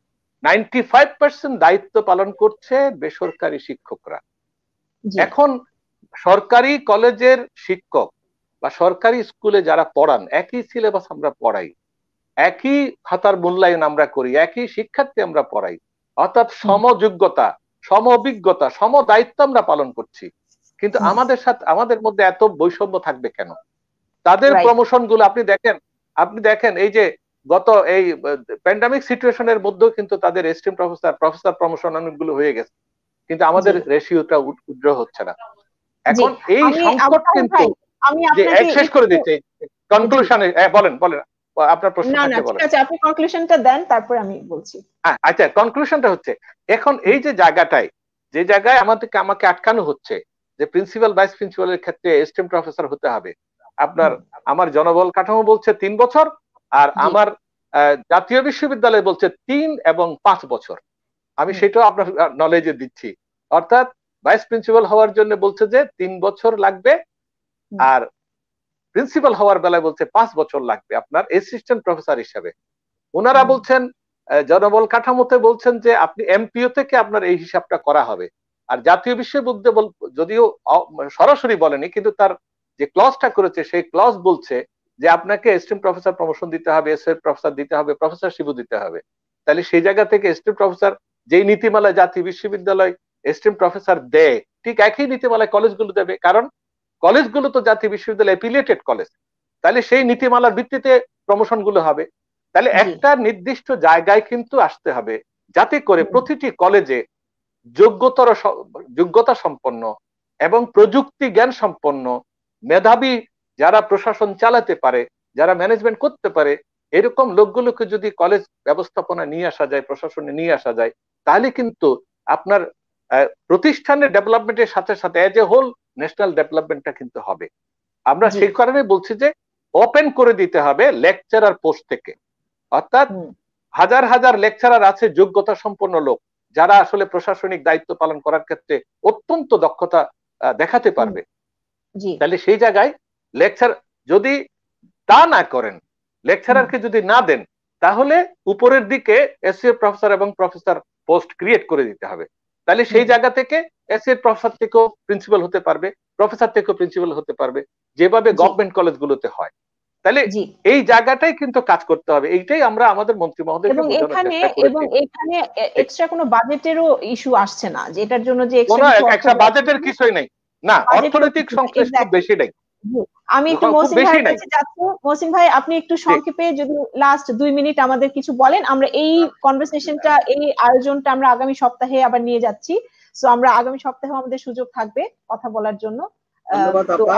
Speaker 3: 95% দায়িত্ব পালন করছে বেসরকারি শিক্ষকরা। এখন সরকারি কলেজের শিক্ষক বা সরকারি স্কুলে যারা পড়ান, একই সিলেবাস আমরা পড়াই, একই খাতার মূল্যায়ন আমরা করি, একই শিক্ষার্থী আমরা পড়াই, অর্থাৎ সমযোগ্যতা, সম অভিজ্ঞতা, সম দায়িত্ব আমরা পালন করছি। কিন্তু আমাদের মধ্যে এত বৈষম্য থাকবে কেন? তাদের প্রমোশন গুলো আপনি দেখেন এই যে গত এই প্যান্ডামিক সিচুয়েশনের মধ্যেও কিন্তু তাদের এসটিএম প্রফেসর প্রমোশন অনেকগুলো হয়ে গেছে, কিন্তু আমাদের রেশিওটা উজ্জ্বল হচ্ছে না। এখন এই সংকট কিন্তু শেষ করে দিচ্ছে কনক্লুশনে। বলেন আপনার প্রশ্ন থাকলে বলেন।
Speaker 1: ঠিক আছে, আপনি কনক্লুশনটা দেন, তারপর আমি বলছি।
Speaker 3: আচ্ছা, কনক্লুশনটা হচ্ছে এখন এই যে জায়গায় আমাকে আটকানো হচ্ছে যে প্রিন্সিপাল ভাইস প্রিন্সিপালের ক্ষেত্রে এসটিএম প্রফেসর হতে হবে। আমার জনবল কাঠামো বলছে 3 বছর, আর আমার জাতীয় বিশ্ববিদ্যালয় বলছে 3 এবং 5 বছর। আমি সেটাও আপনার নলেজে দিচ্ছি, অর্থাৎ ভাইস প্রিন্সিপাল হওয়ার জন্য বলছে যে 3 বছর লাগবে, আর প্রিন্সিপাল হওয়ার বেলায় বলছে 5 বছর লাগবে আপনার অ্যাসিস্ট্যান্ট প্রফেসর হিসাবে। ওনারা বলছেন জনবল কাঠামোতে বলছেন যে আপনি এমপিও থেকে আপনার এই হিসাবটা করা হবে। আর জাতীয় বিশ্ববিদ্যালয় যদিও সরাসরি বলেনি, কিন্তু তার যে ক্লজটা করেছে সেই ক্লজ বলছে যে আপনাকে অ্যাসিস্ট্যান্ট প্রফেসর প্রমোশন দিতে হবে, এসোসিয়েট প্রফেসর দিতে হবে, প্রফেসরশিপও দিতে হবে। তাহলে সেই জায়গা থেকে অ্যাসিস্ট্যান্ট প্রফেসর যেই নীতিমালা জাতীয় বিশ্ববিদ্যালয় অ্যাসিস্ট্যান্ট প্রফেসর দেয়, ঠিক একই নীতিমালায় কলেজগুলো দেবে, কারণ কলেজগুলো তো জাতীয় বিশ্ববিদ্যালয় অ্যাফিলিয়েটেড কলেজ। তাহলে সেই নীতিমালার ভিত্তিতে প্রমোশন গুলো হবে। তাহলে একটা নির্দিষ্ট জায়গায় কিন্তু আসতে হবে যাতে করে প্রতিটি কলেজে যোগ্যতা সম্পন্ন এবং প্রযুক্তি জ্ঞান সম্পন্ন মেধাবী যারা প্রশাসন চালাতে পারে, যারা ম্যানেজমেন্ট করতে পারে, এরকম লোকগুলোকে যদি কলেজ ব্যবস্থাপনা নিয়ে আসা যায়, প্রশাসনে নিয়ে আসা যায়, তাহলে কিন্তু আপনার প্রতিষ্ঠানের ডেভেলপমেন্টের সাথে সাথে এজ এ হোল ন্যাশনাল ডেভেলপমেন্টটা কিন্তু হবে। আমরা সেই কারণে বলছি যে ওপেন করে দিতে হবে লেকচারার পোস্ট থেকে, অর্থাৎ হাজার হাজার লেকচারার আছে যোগ্যতা সম্পন্ন লোক যারা আসলে প্রশাসনিক দায়িত্ব পালন করার ক্ষেত্রে অত্যন্ত দক্ষতা দেখাতে পারবে। তাহলে সেই জায়গায় লেকচার যদি তা না করেন, লেকচারারকে যদি না দেন, তাহলে উপরের দিকে অ্যাসোসিয়েট প্রফেসর এবং প্রফেসর পোস্ট ক্রিয়েট করে দিতে হবে। তাহলে সেই জায়গা থেকে অ্যাসোসিয়েট প্রফেসর থেকেও প্রিন্সিপাল হতে পারবে, প্রফেসর থেকেও প্রিন্সিপাল হতে পারবে, যেভাবে গভর্নমেন্ট কলেজগুলোতে হয়। তাহলে এই জায়গাটাই কিন্তু কাজ করতে হবে। এইটাই আমরা আমাদের মন্ত্রী মহোদয়কে বোঝানোর চেষ্টা করেছি।
Speaker 1: এবং এখানে এক্সট্রা কোনো বাজেটেরও ইস্যু আসছে না, যে এটার জন্য যে
Speaker 3: এক্সট্রা বাজেটের কিছুই নাই, না অর্থনৈতিক সংশ্লিষ্ট খুব বেশি নাই।
Speaker 1: আমি একটু মহসিন ভাইয়ের কাছে যাচ্ছি। মহসিন ভাই, আপনি একটু সংক্ষেপে যদি লাস্ট 2 মিনিট আমাদের কিছু বলেন, আমরা এই কনভারসেশনটা, এই আয়োজনটা আমরা আগামী সপ্তাহে আবার নিয়ে যাচ্ছি। সো আমরা আগামী সপ্তাহে আমাদের সুযোগ থাকবে কথা বলার জন্য।
Speaker 2: ধন্যবাদ আপা,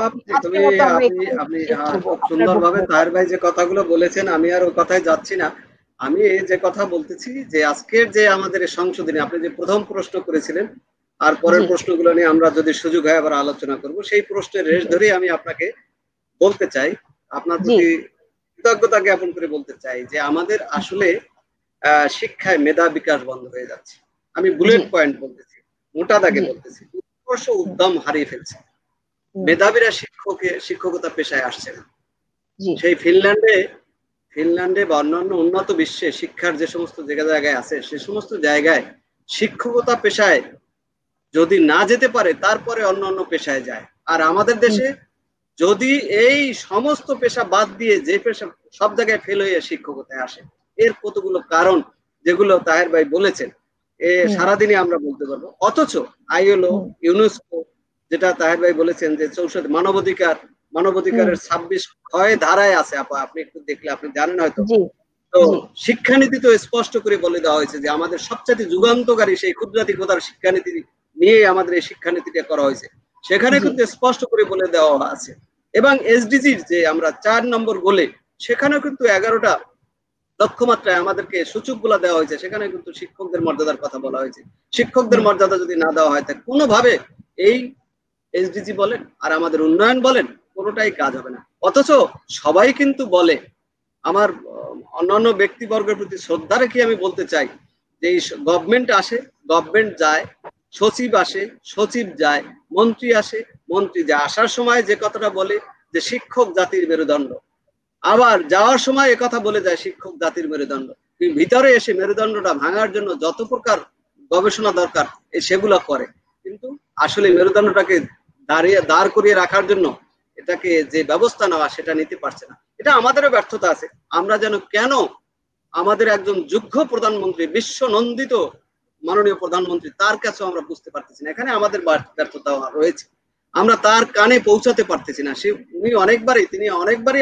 Speaker 2: আপনি খুব সুন্দরভাবে তাহের ভাই যে কথাগুলো বলেছেন, আমি আর ওই কথায় যাচ্ছি না। আমি যে কথা বলতেছি যে আজকের যে আমাদের সংশোধনী, আপনি যে প্রথম প্রশ্ন করেছিলেন আর পরের প্রশ্নগুলো নিয়ে আমরা যদি সুযোগ হয় আবার আলোচনা করব, সেই প্রশ্নের রেশ ধরেই আমি আপনাকে বলতে চাই, আপনার প্রতি কৃতজ্ঞতা জ্ঞাপন করে বলতে চাই যে আমাদের আসলে শিক্ষায় মেধা বিকাশ বন্ধ হয়ে যাচ্ছে। আমি বুলেট পয়েন্ট বলতেছি, মোটা দাগে বলতেছি, উৎকর্ষ উদ্যম হারিয়ে ফেলছে। মেধাবীরা শিক্ষকতা পেশায় আসছে না। সেই ফিনল্যান্ডে বা অন্যান্য উন্নত বিশ্বে শিক্ষার যে সমস্ত জায়গায় আছে, সে সমস্ত জায়গায় শিক্ষকতা পেশায় যদি না যেতে পারে তারপরে অন্যান্য পেশায় যায়। আর আমাদের দেশে যদি এই সমস্ত পেশা বাদ দিয়ে যে পেশা সব জায়গায় ফেল হয়ে শিক্ষকতায় আসে, এর কতগুলো কারণ যেগুলো তাহের ভাই বলেছেন, সারাদিনই আমরা বলতে পারবো। অথচ আইএলও, ইউনেস্কো, যেটা তাহের ভাই বলেছেন যে 64 মানবাধিকারের 26 ক্ষয় ধারায় আছে। আপনি একটু দেখলে আপনি জানেন হয়তো। তো শিক্ষানীতি তো স্পষ্ট করে বলে দেওয়া হয়েছে যে আমাদের সবচেয়ে যুগান্তকারী সেই ক্ষুদ্রাতি খোদার শিক্ষানীতি নিয়ে আমাদের এই শিক্ষানীতিটা করা হয়েছে। সেখানে কিন্তু স্পষ্ট করে বলে দেওয়া আছে। এবং এসডিজির যে আমরা 4 নম্বর গোলে, সেখানেও কিন্তু 11টা লক্ষ্যমাত্রায় আমাদেরকে সূচকগুলা দেওয়া হয়েছে, সেখানে কিন্তু শিক্ষকদের মর্যাদার কথা বলা হয়েছে। শিক্ষকদের মর্যাদা যদি না দেওয়া হয়, তাহলে কোনোভাবে এই এসডিজি বলেন আর আমাদের উন্নয়ন বলেন, কোনোটাই কাজ হবে না। অথচ সবাই কিন্তু বলে, আমার অন্যান্য ব্যক্তিবর্গের প্রতি শ্রদ্ধা রেখে আমি বলতে চাই যে এই গভর্নমেন্ট আসে, গভর্নমেন্ট যায়, সচিব আসে, সচিব যায়, মন্ত্রী আসে, মন্ত্রী যায়। আসার সময় যে কথাটা বলে যে শিক্ষক জাতির মেরুদণ্ড, আবার যাওয়ার সময় কথা বলে যায় শিক্ষক জাতির মেরুদণ্ড। ভিতরে এসে মেরুদণ্ডটা ভাঙার জন্য যত প্রকার গবেষণা দরকার সেগুলো করে, কিন্তু আসলে মেরুদণ্ডটাকে দাঁড় করিয়ে রাখার জন্য এটাকে যে ব্যবস্থা নেওয়া সেটা নিতে পারছে না। এটা আমাদেরও ব্যর্থতা আছে। আমরা যেন কেন আমাদের একজন যোগ্য প্রধানমন্ত্রী, বিশ্ব নন্দিত মাননীয় প্রধানমন্ত্রী, তার কাছে আমরা বুঝতে পারতেছি না, এখানে আমাদের ব্যর্থতা রয়েছে। আমরা তার কানে পৌঁছাতে পারতেছি না। তিনি অনেকবারই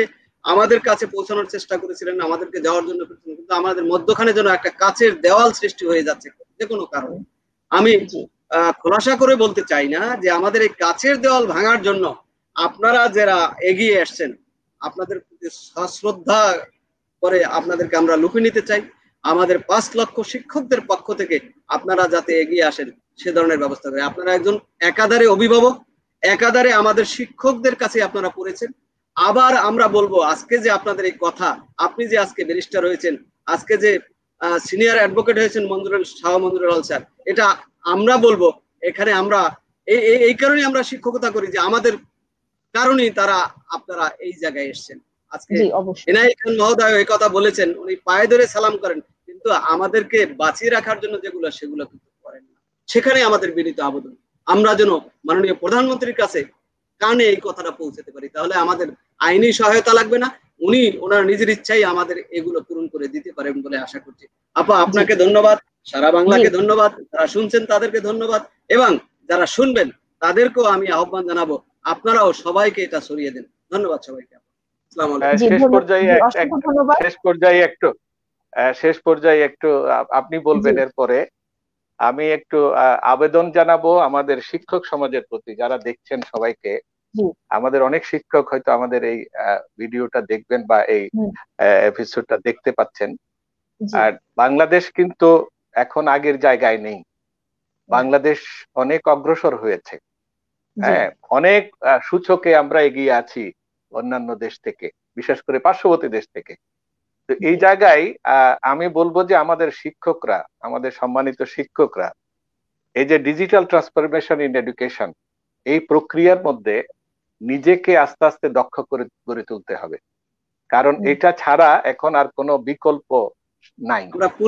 Speaker 2: আমাদের কাছে পৌঁছানোর চেষ্টা করেছিলেন, আমাদেরকে যাওয়ার জন্য, কিন্তু আমাদের মধ্যখানে যেন একটা কাচের দেওয়াল সৃষ্টি হয়ে যাচ্ছে যে কোনো কারণে। আমি খোলাসা করে বলতে চাই না যে আমাদের এই কাচের দেওয়াল ভাঙার জন্য আপনারা যারা এগিয়ে আসছেন, আপনাদের প্রতি শ্রদ্ধা করে আপনাদেরকে আমরা লুফে নিতে চাই। আমাদের 5 লক্ষ শিক্ষকদের পক্ষ থেকে আপনারা যাতে এগিয়ে আসেন সে ধরনের ব্যবস্থা করে। আপনারা একজন একাধারে অভিভাবক, একাধারে আমাদের শিক্ষকদের কাছে আপনারা পড়েছেন। আবার আমরা বলবো, আজকে যে আপনাদের এই কথা, আপনি যে আজকে ব্যারিস্টার হয়েছেন, আজকে যে সিনিয়র অ্যাডভোকেট হয়েছেন শাহ মঞ্জুরুল হক স্যার, এটা আমরা বলবো এখানে আমরা এই কারণে আমরা শিক্ষকতা করি যে আমাদের কারণেই আপনারা এই জায়গায় এসেছেন। আজকে এনআই খান মহোদয় এই কথা বলেছেন, উনি পায়ে ধরে সালাম করেন, কিন্তু আমাদেরকে বাঁচিয়ে রাখার জন্য সেগুলো কিন্তু করেন না। সেখানে আমাদের বিনীত আবেদন, আমরা যেন মাননীয় প্রধানমন্ত্রীর কাছে কানে এই কথাটা পৌঁছাতে পারি, তাহলে আমাদের আইনি সহায়তা লাগবে না, উনি ওনার নিজের ইচ্ছাই আমাদের এগুলো পূরণ করে দিতে পারেন বলে আশা করছি। আপা, আপনাকে ধন্যবাদ, সারা বাংলাকে ধন্যবাদ, যারা শুনছেন তাদেরকে ধন্যবাদ, এবং যারা শুনবেন তাদেরকেও আমি আহ্বান জানাবো, আপনারাও সবাইকে এটা ছড়িয়ে দেন। ধন্যবাদ সবাইকে।
Speaker 3: শেষ পর্যায়ে একটু আপনি বলবেন, এরপরে আমি একটু আবেদন জানাবো আমাদের শিক্ষক সমাজের প্রতি, যারা দেখছেন সবাইকে। আমাদের অনেক শিক্ষক হয়তো আমাদের এই ভিডিওটা দেখবেন বা এই এপিসোডটা দেখতে পাচ্ছেন। আর বাংলাদেশ কিন্তু এখন আগের জায়গায় নেই, বাংলাদেশ অনেক অগ্রসর হয়েছে। হ্যাঁ, অনেক সূচকে আমরা এগিয়ে আছি অন্যান্য দেশ থেকে, বিশেষ করে পার্শ্ববর্তী দেশ থেকে। তো এই জায়গায় আমি বলবো যে আমাদের শিক্ষকরা, আমাদের সম্মানিত শিক্ষকরা, এই যে ডিজিটাল ট্রান্সফরমেশন ইন এডুকেশন, এই প্রক্রিয়ার মধ্যে নিজেকে আস্তে আস্তে দক্ষ করে গড়ে তুলতে হবে, কারণ এটা ছাড়া এখন আর কোনো বিকল্প নাই।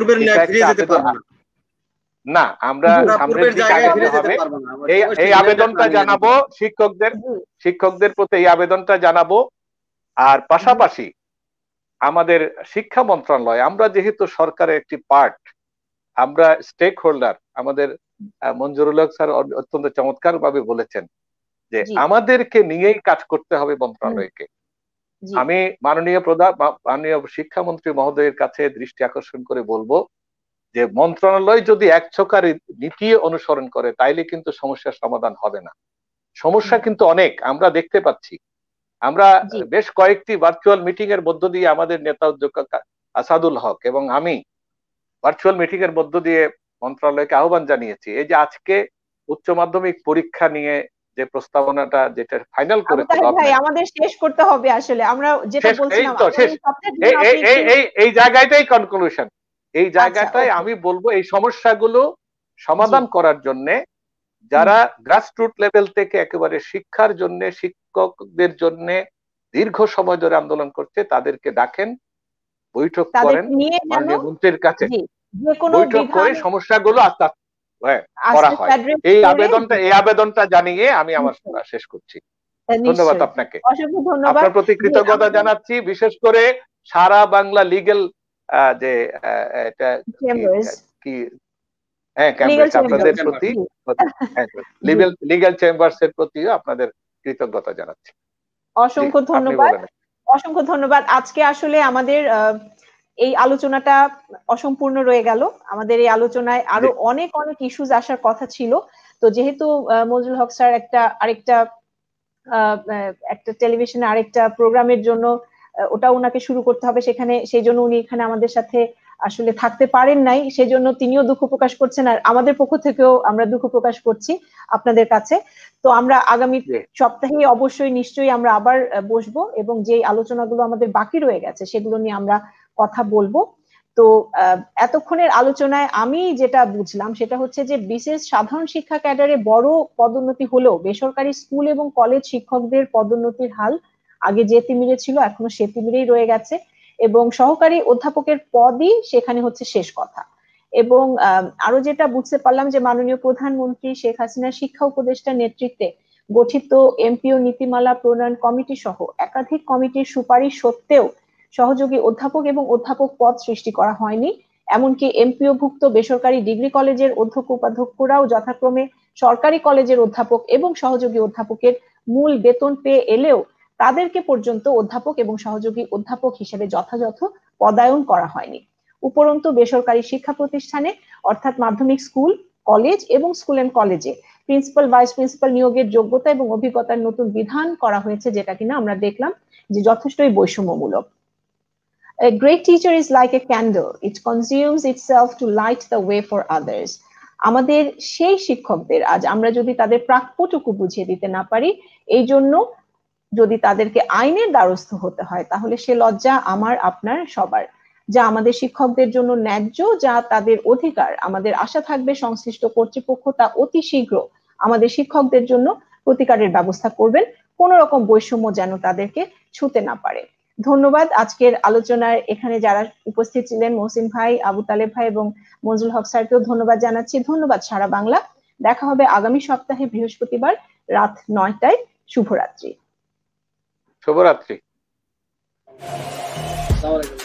Speaker 3: না, আমরা সামনের দিকে আগাতে হবে। এই আবেদনটা জানাবো শিক্ষকদের প্রতি, এই আবেদনটা জানাবো। আর পাশাপাশি আমাদের শিক্ষা মন্ত্রণালয়, আমরা যেহেতু সরকারের একটি পার্ট, আমরা স্টেক হোল্ডার, আমাদের মঞ্জুরুল হক স্যার অত্যন্ত চমৎকার ভাবে বলেছেন যে আমাদেরকে নিয়েই কাজ করতে হবে মন্ত্রণালয়কে। আমি মাননীয় শিক্ষামন্ত্রী মহোদয়ের কাছে দৃষ্টি আকর্ষণ করে বলবো যে মন্ত্রণালয় যদি একচোখা নীতি অনুসরণ করে তাইলে কিন্তু সমস্যার সমাধান হবে না। সমস্যা কিন্তু অনেক আমরা দেখতে পাচ্ছি। আমরা বেশ কয়েকটি ভার্চুয়াল মিটিং এর মধ্য দিয়ে আমাদের নেতা অধ্যক্ষ আসাদুল হক এবং আমি ভার্চুয়াল মিটিং এর মধ্য দিয়ে মন্ত্রণালয়কে আহ্বান জানিয়েছি। এই যে আজকে উচ্চ মাধ্যমিক পরীক্ষা নিয়ে যে প্রস্তাবনাটা যেটা ফাইনাল করেছে,
Speaker 1: আমাদের শেষ করতে হবে আসলে, আমরা যেটা বলছিলাম
Speaker 3: এই জায়গাটাই কনক্লুশন। এই জায়গাটায় আমি বলবো এই সমস্যাগুলো সমাধান করার জন্য যারা গ্রাসরুট লেভেল থেকে একেবারে শিক্ষার জন্য, শিক্ষকদের জন্য দীর্ঘ সময় ধরে আন্দোলন করছে, তাদেরকে ডাকেন, বৈঠক করেন মাননীয় মন্ত্রীর কাছে, বৈঠক করে সমস্যাগুলো আস্তে আস্তে করা হয়। এই আবেদনটা জানিয়ে আমি আমার শেষ করছি। ধন্যবাদ আপনাকে, আপনার প্রতি কৃতজ্ঞতা জানাচ্ছি, বিশেষ করে সারা বাংলা লিগ্যাল যে এটা কি আপনাদের প্রতি, লিগ্যাল চেম্বার্স এর প্রতি আপনাদের কৃতজ্ঞতা জানাচ্ছি।
Speaker 1: অসংখ্য ধন্যবাদ, অসংখ্য ধন্যবাদ। আজকে আসলে আমাদের এই আলোচনাটা অসম্পূর্ণ রয়ে গেল। আমাদের এই আলোচনায় আরো অনেক অনেক ইস্যুজ আসার কথা ছিল। তো যেহেতু মঞ্জুরুল হক স্যার আরেকটা টেলিভিশনে আরেকটা প্রোগ্রামের জন্য ওটা ওনাকে শুরু করতে হবে, সেখানে সেই জন্য উনি এখানে আমাদের সাথে আসলে থাকতে পারেন নাই, সেজন্য তিনিও দুঃখ প্রকাশ করছেন, আর আমাদের পক্ষ থেকেও আমরা দুঃখ প্রকাশ করছি আপনাদের কাছে। তো আমরা আগামী সপ্তাহে অবশ্যই নিশ্চয়ই আমরা আবার বসবো এবং যে আলোচনাগুলো আমাদের বাকি রয়ে গেছে সেগুলো নিয়ে আমরা কথা বলবো। তো এতক্ষণের আলোচনায় আমি যেটা বুঝলাম সেটা হচ্ছে যে বিশেষ সাধারণ শিক্ষা ক্যাডারে বড় পদোন্নতি হলেও বেসরকারি স্কুল এবং কলেজ শিক্ষকদের পদোন্নতির হাল আগে যে তিমিরে ছিল এখনো সে তিমিরেই রয়ে গেছে, এবং সহকারী অধ্যাপকের পদই সেখানে হচ্ছে শেষ কথা। এবং আরো যেটা বুঝতে পারলাম যে মাননীয় প্রধানমন্ত্রী শেখ হাসিনা শিক্ষা উপদেষ্টার নেতৃত্বে গঠিত এমপিও নীতিমালা প্রণয়ন কমিটি সহ একাধিক কমিটির সুপারিশ সত্ত্বেও সহযোগী অধ্যাপক এবং অধ্যাপক পদ সৃষ্টি করা হয়নি। এমনকি এমপিও ভুক্ত বেসরকারি ডিগ্রি কলেজের অধ্যক্ষ উপাধ্যক্ষরাও যথাক্রমে সরকারি কলেজের অধ্যাপক এবং সহযোগী অধ্যাপকের মূল বেতন পেয়ে এলেও তাদেরকে পর্যন্ত অধ্যাপক এবং সহযোগী অধ্যাপক হিসেবে যথাযথ পদায়ন করা হয়নি। উপরন্তু বেসরকারি শিক্ষা প্রতিষ্ঠানে অর্থাৎ মাধ্যমিক স্কুল, কলেজ এবং স্কুল এন্ড কলেজে প্রিন্সিপাল, ভাইস প্রিন্সিপাল নিয়োগের যোগ্যতা এবং অভিজ্ঞতার নতুন বিধান করা হয়েছে, যেটা কিনা আমরা দেখলাম যে যথেষ্টই বৈষম্যমূলক। A great teacher is like a candle. It consumes itself to light the way for others. আমাদের সেই শিক্ষকদের আজ আমরা যদি তাদের প্রাপ্যটুকু বুঝিয়ে দিতে না পারি, এই জন্য যদি তাদেরকে আইনের দ্বারস্থ হতে হয় তাহলে সে লজ্জা আমার আপনার সবার। যা আমাদের শিক্ষকদের জন্য ন্যায্য, যা তাদের অধিকার, আমাদের আশা থাকবে সংশ্লিষ্ট কর্তৃপক্ষ তা অতি শীঘ্র আমাদের শিক্ষকদের জন্য প্রতিকারের ব্যবস্থা করবেন, কোন রকম বৈষম্য যেন তাদেরকে ছুঁতে না পারে। ধন্যবাদ। আজকের আলোচনার এখানে যারা উপস্থিত ছিলেন, মহসিন ভাই, আবু তালেব ভাই এবং মঞ্জুল হক স্যারকেও ধন্যবাদ জানাচ্ছি। ধন্যবাদ সারা বাংলা। দেখা হবে আগামী সপ্তাহে বৃহস্পতিবার রাত 9টায়। শুভরাত্রি।
Speaker 3: শুভরাত্রি।
Speaker 2: আসসালামু আলাইকুম।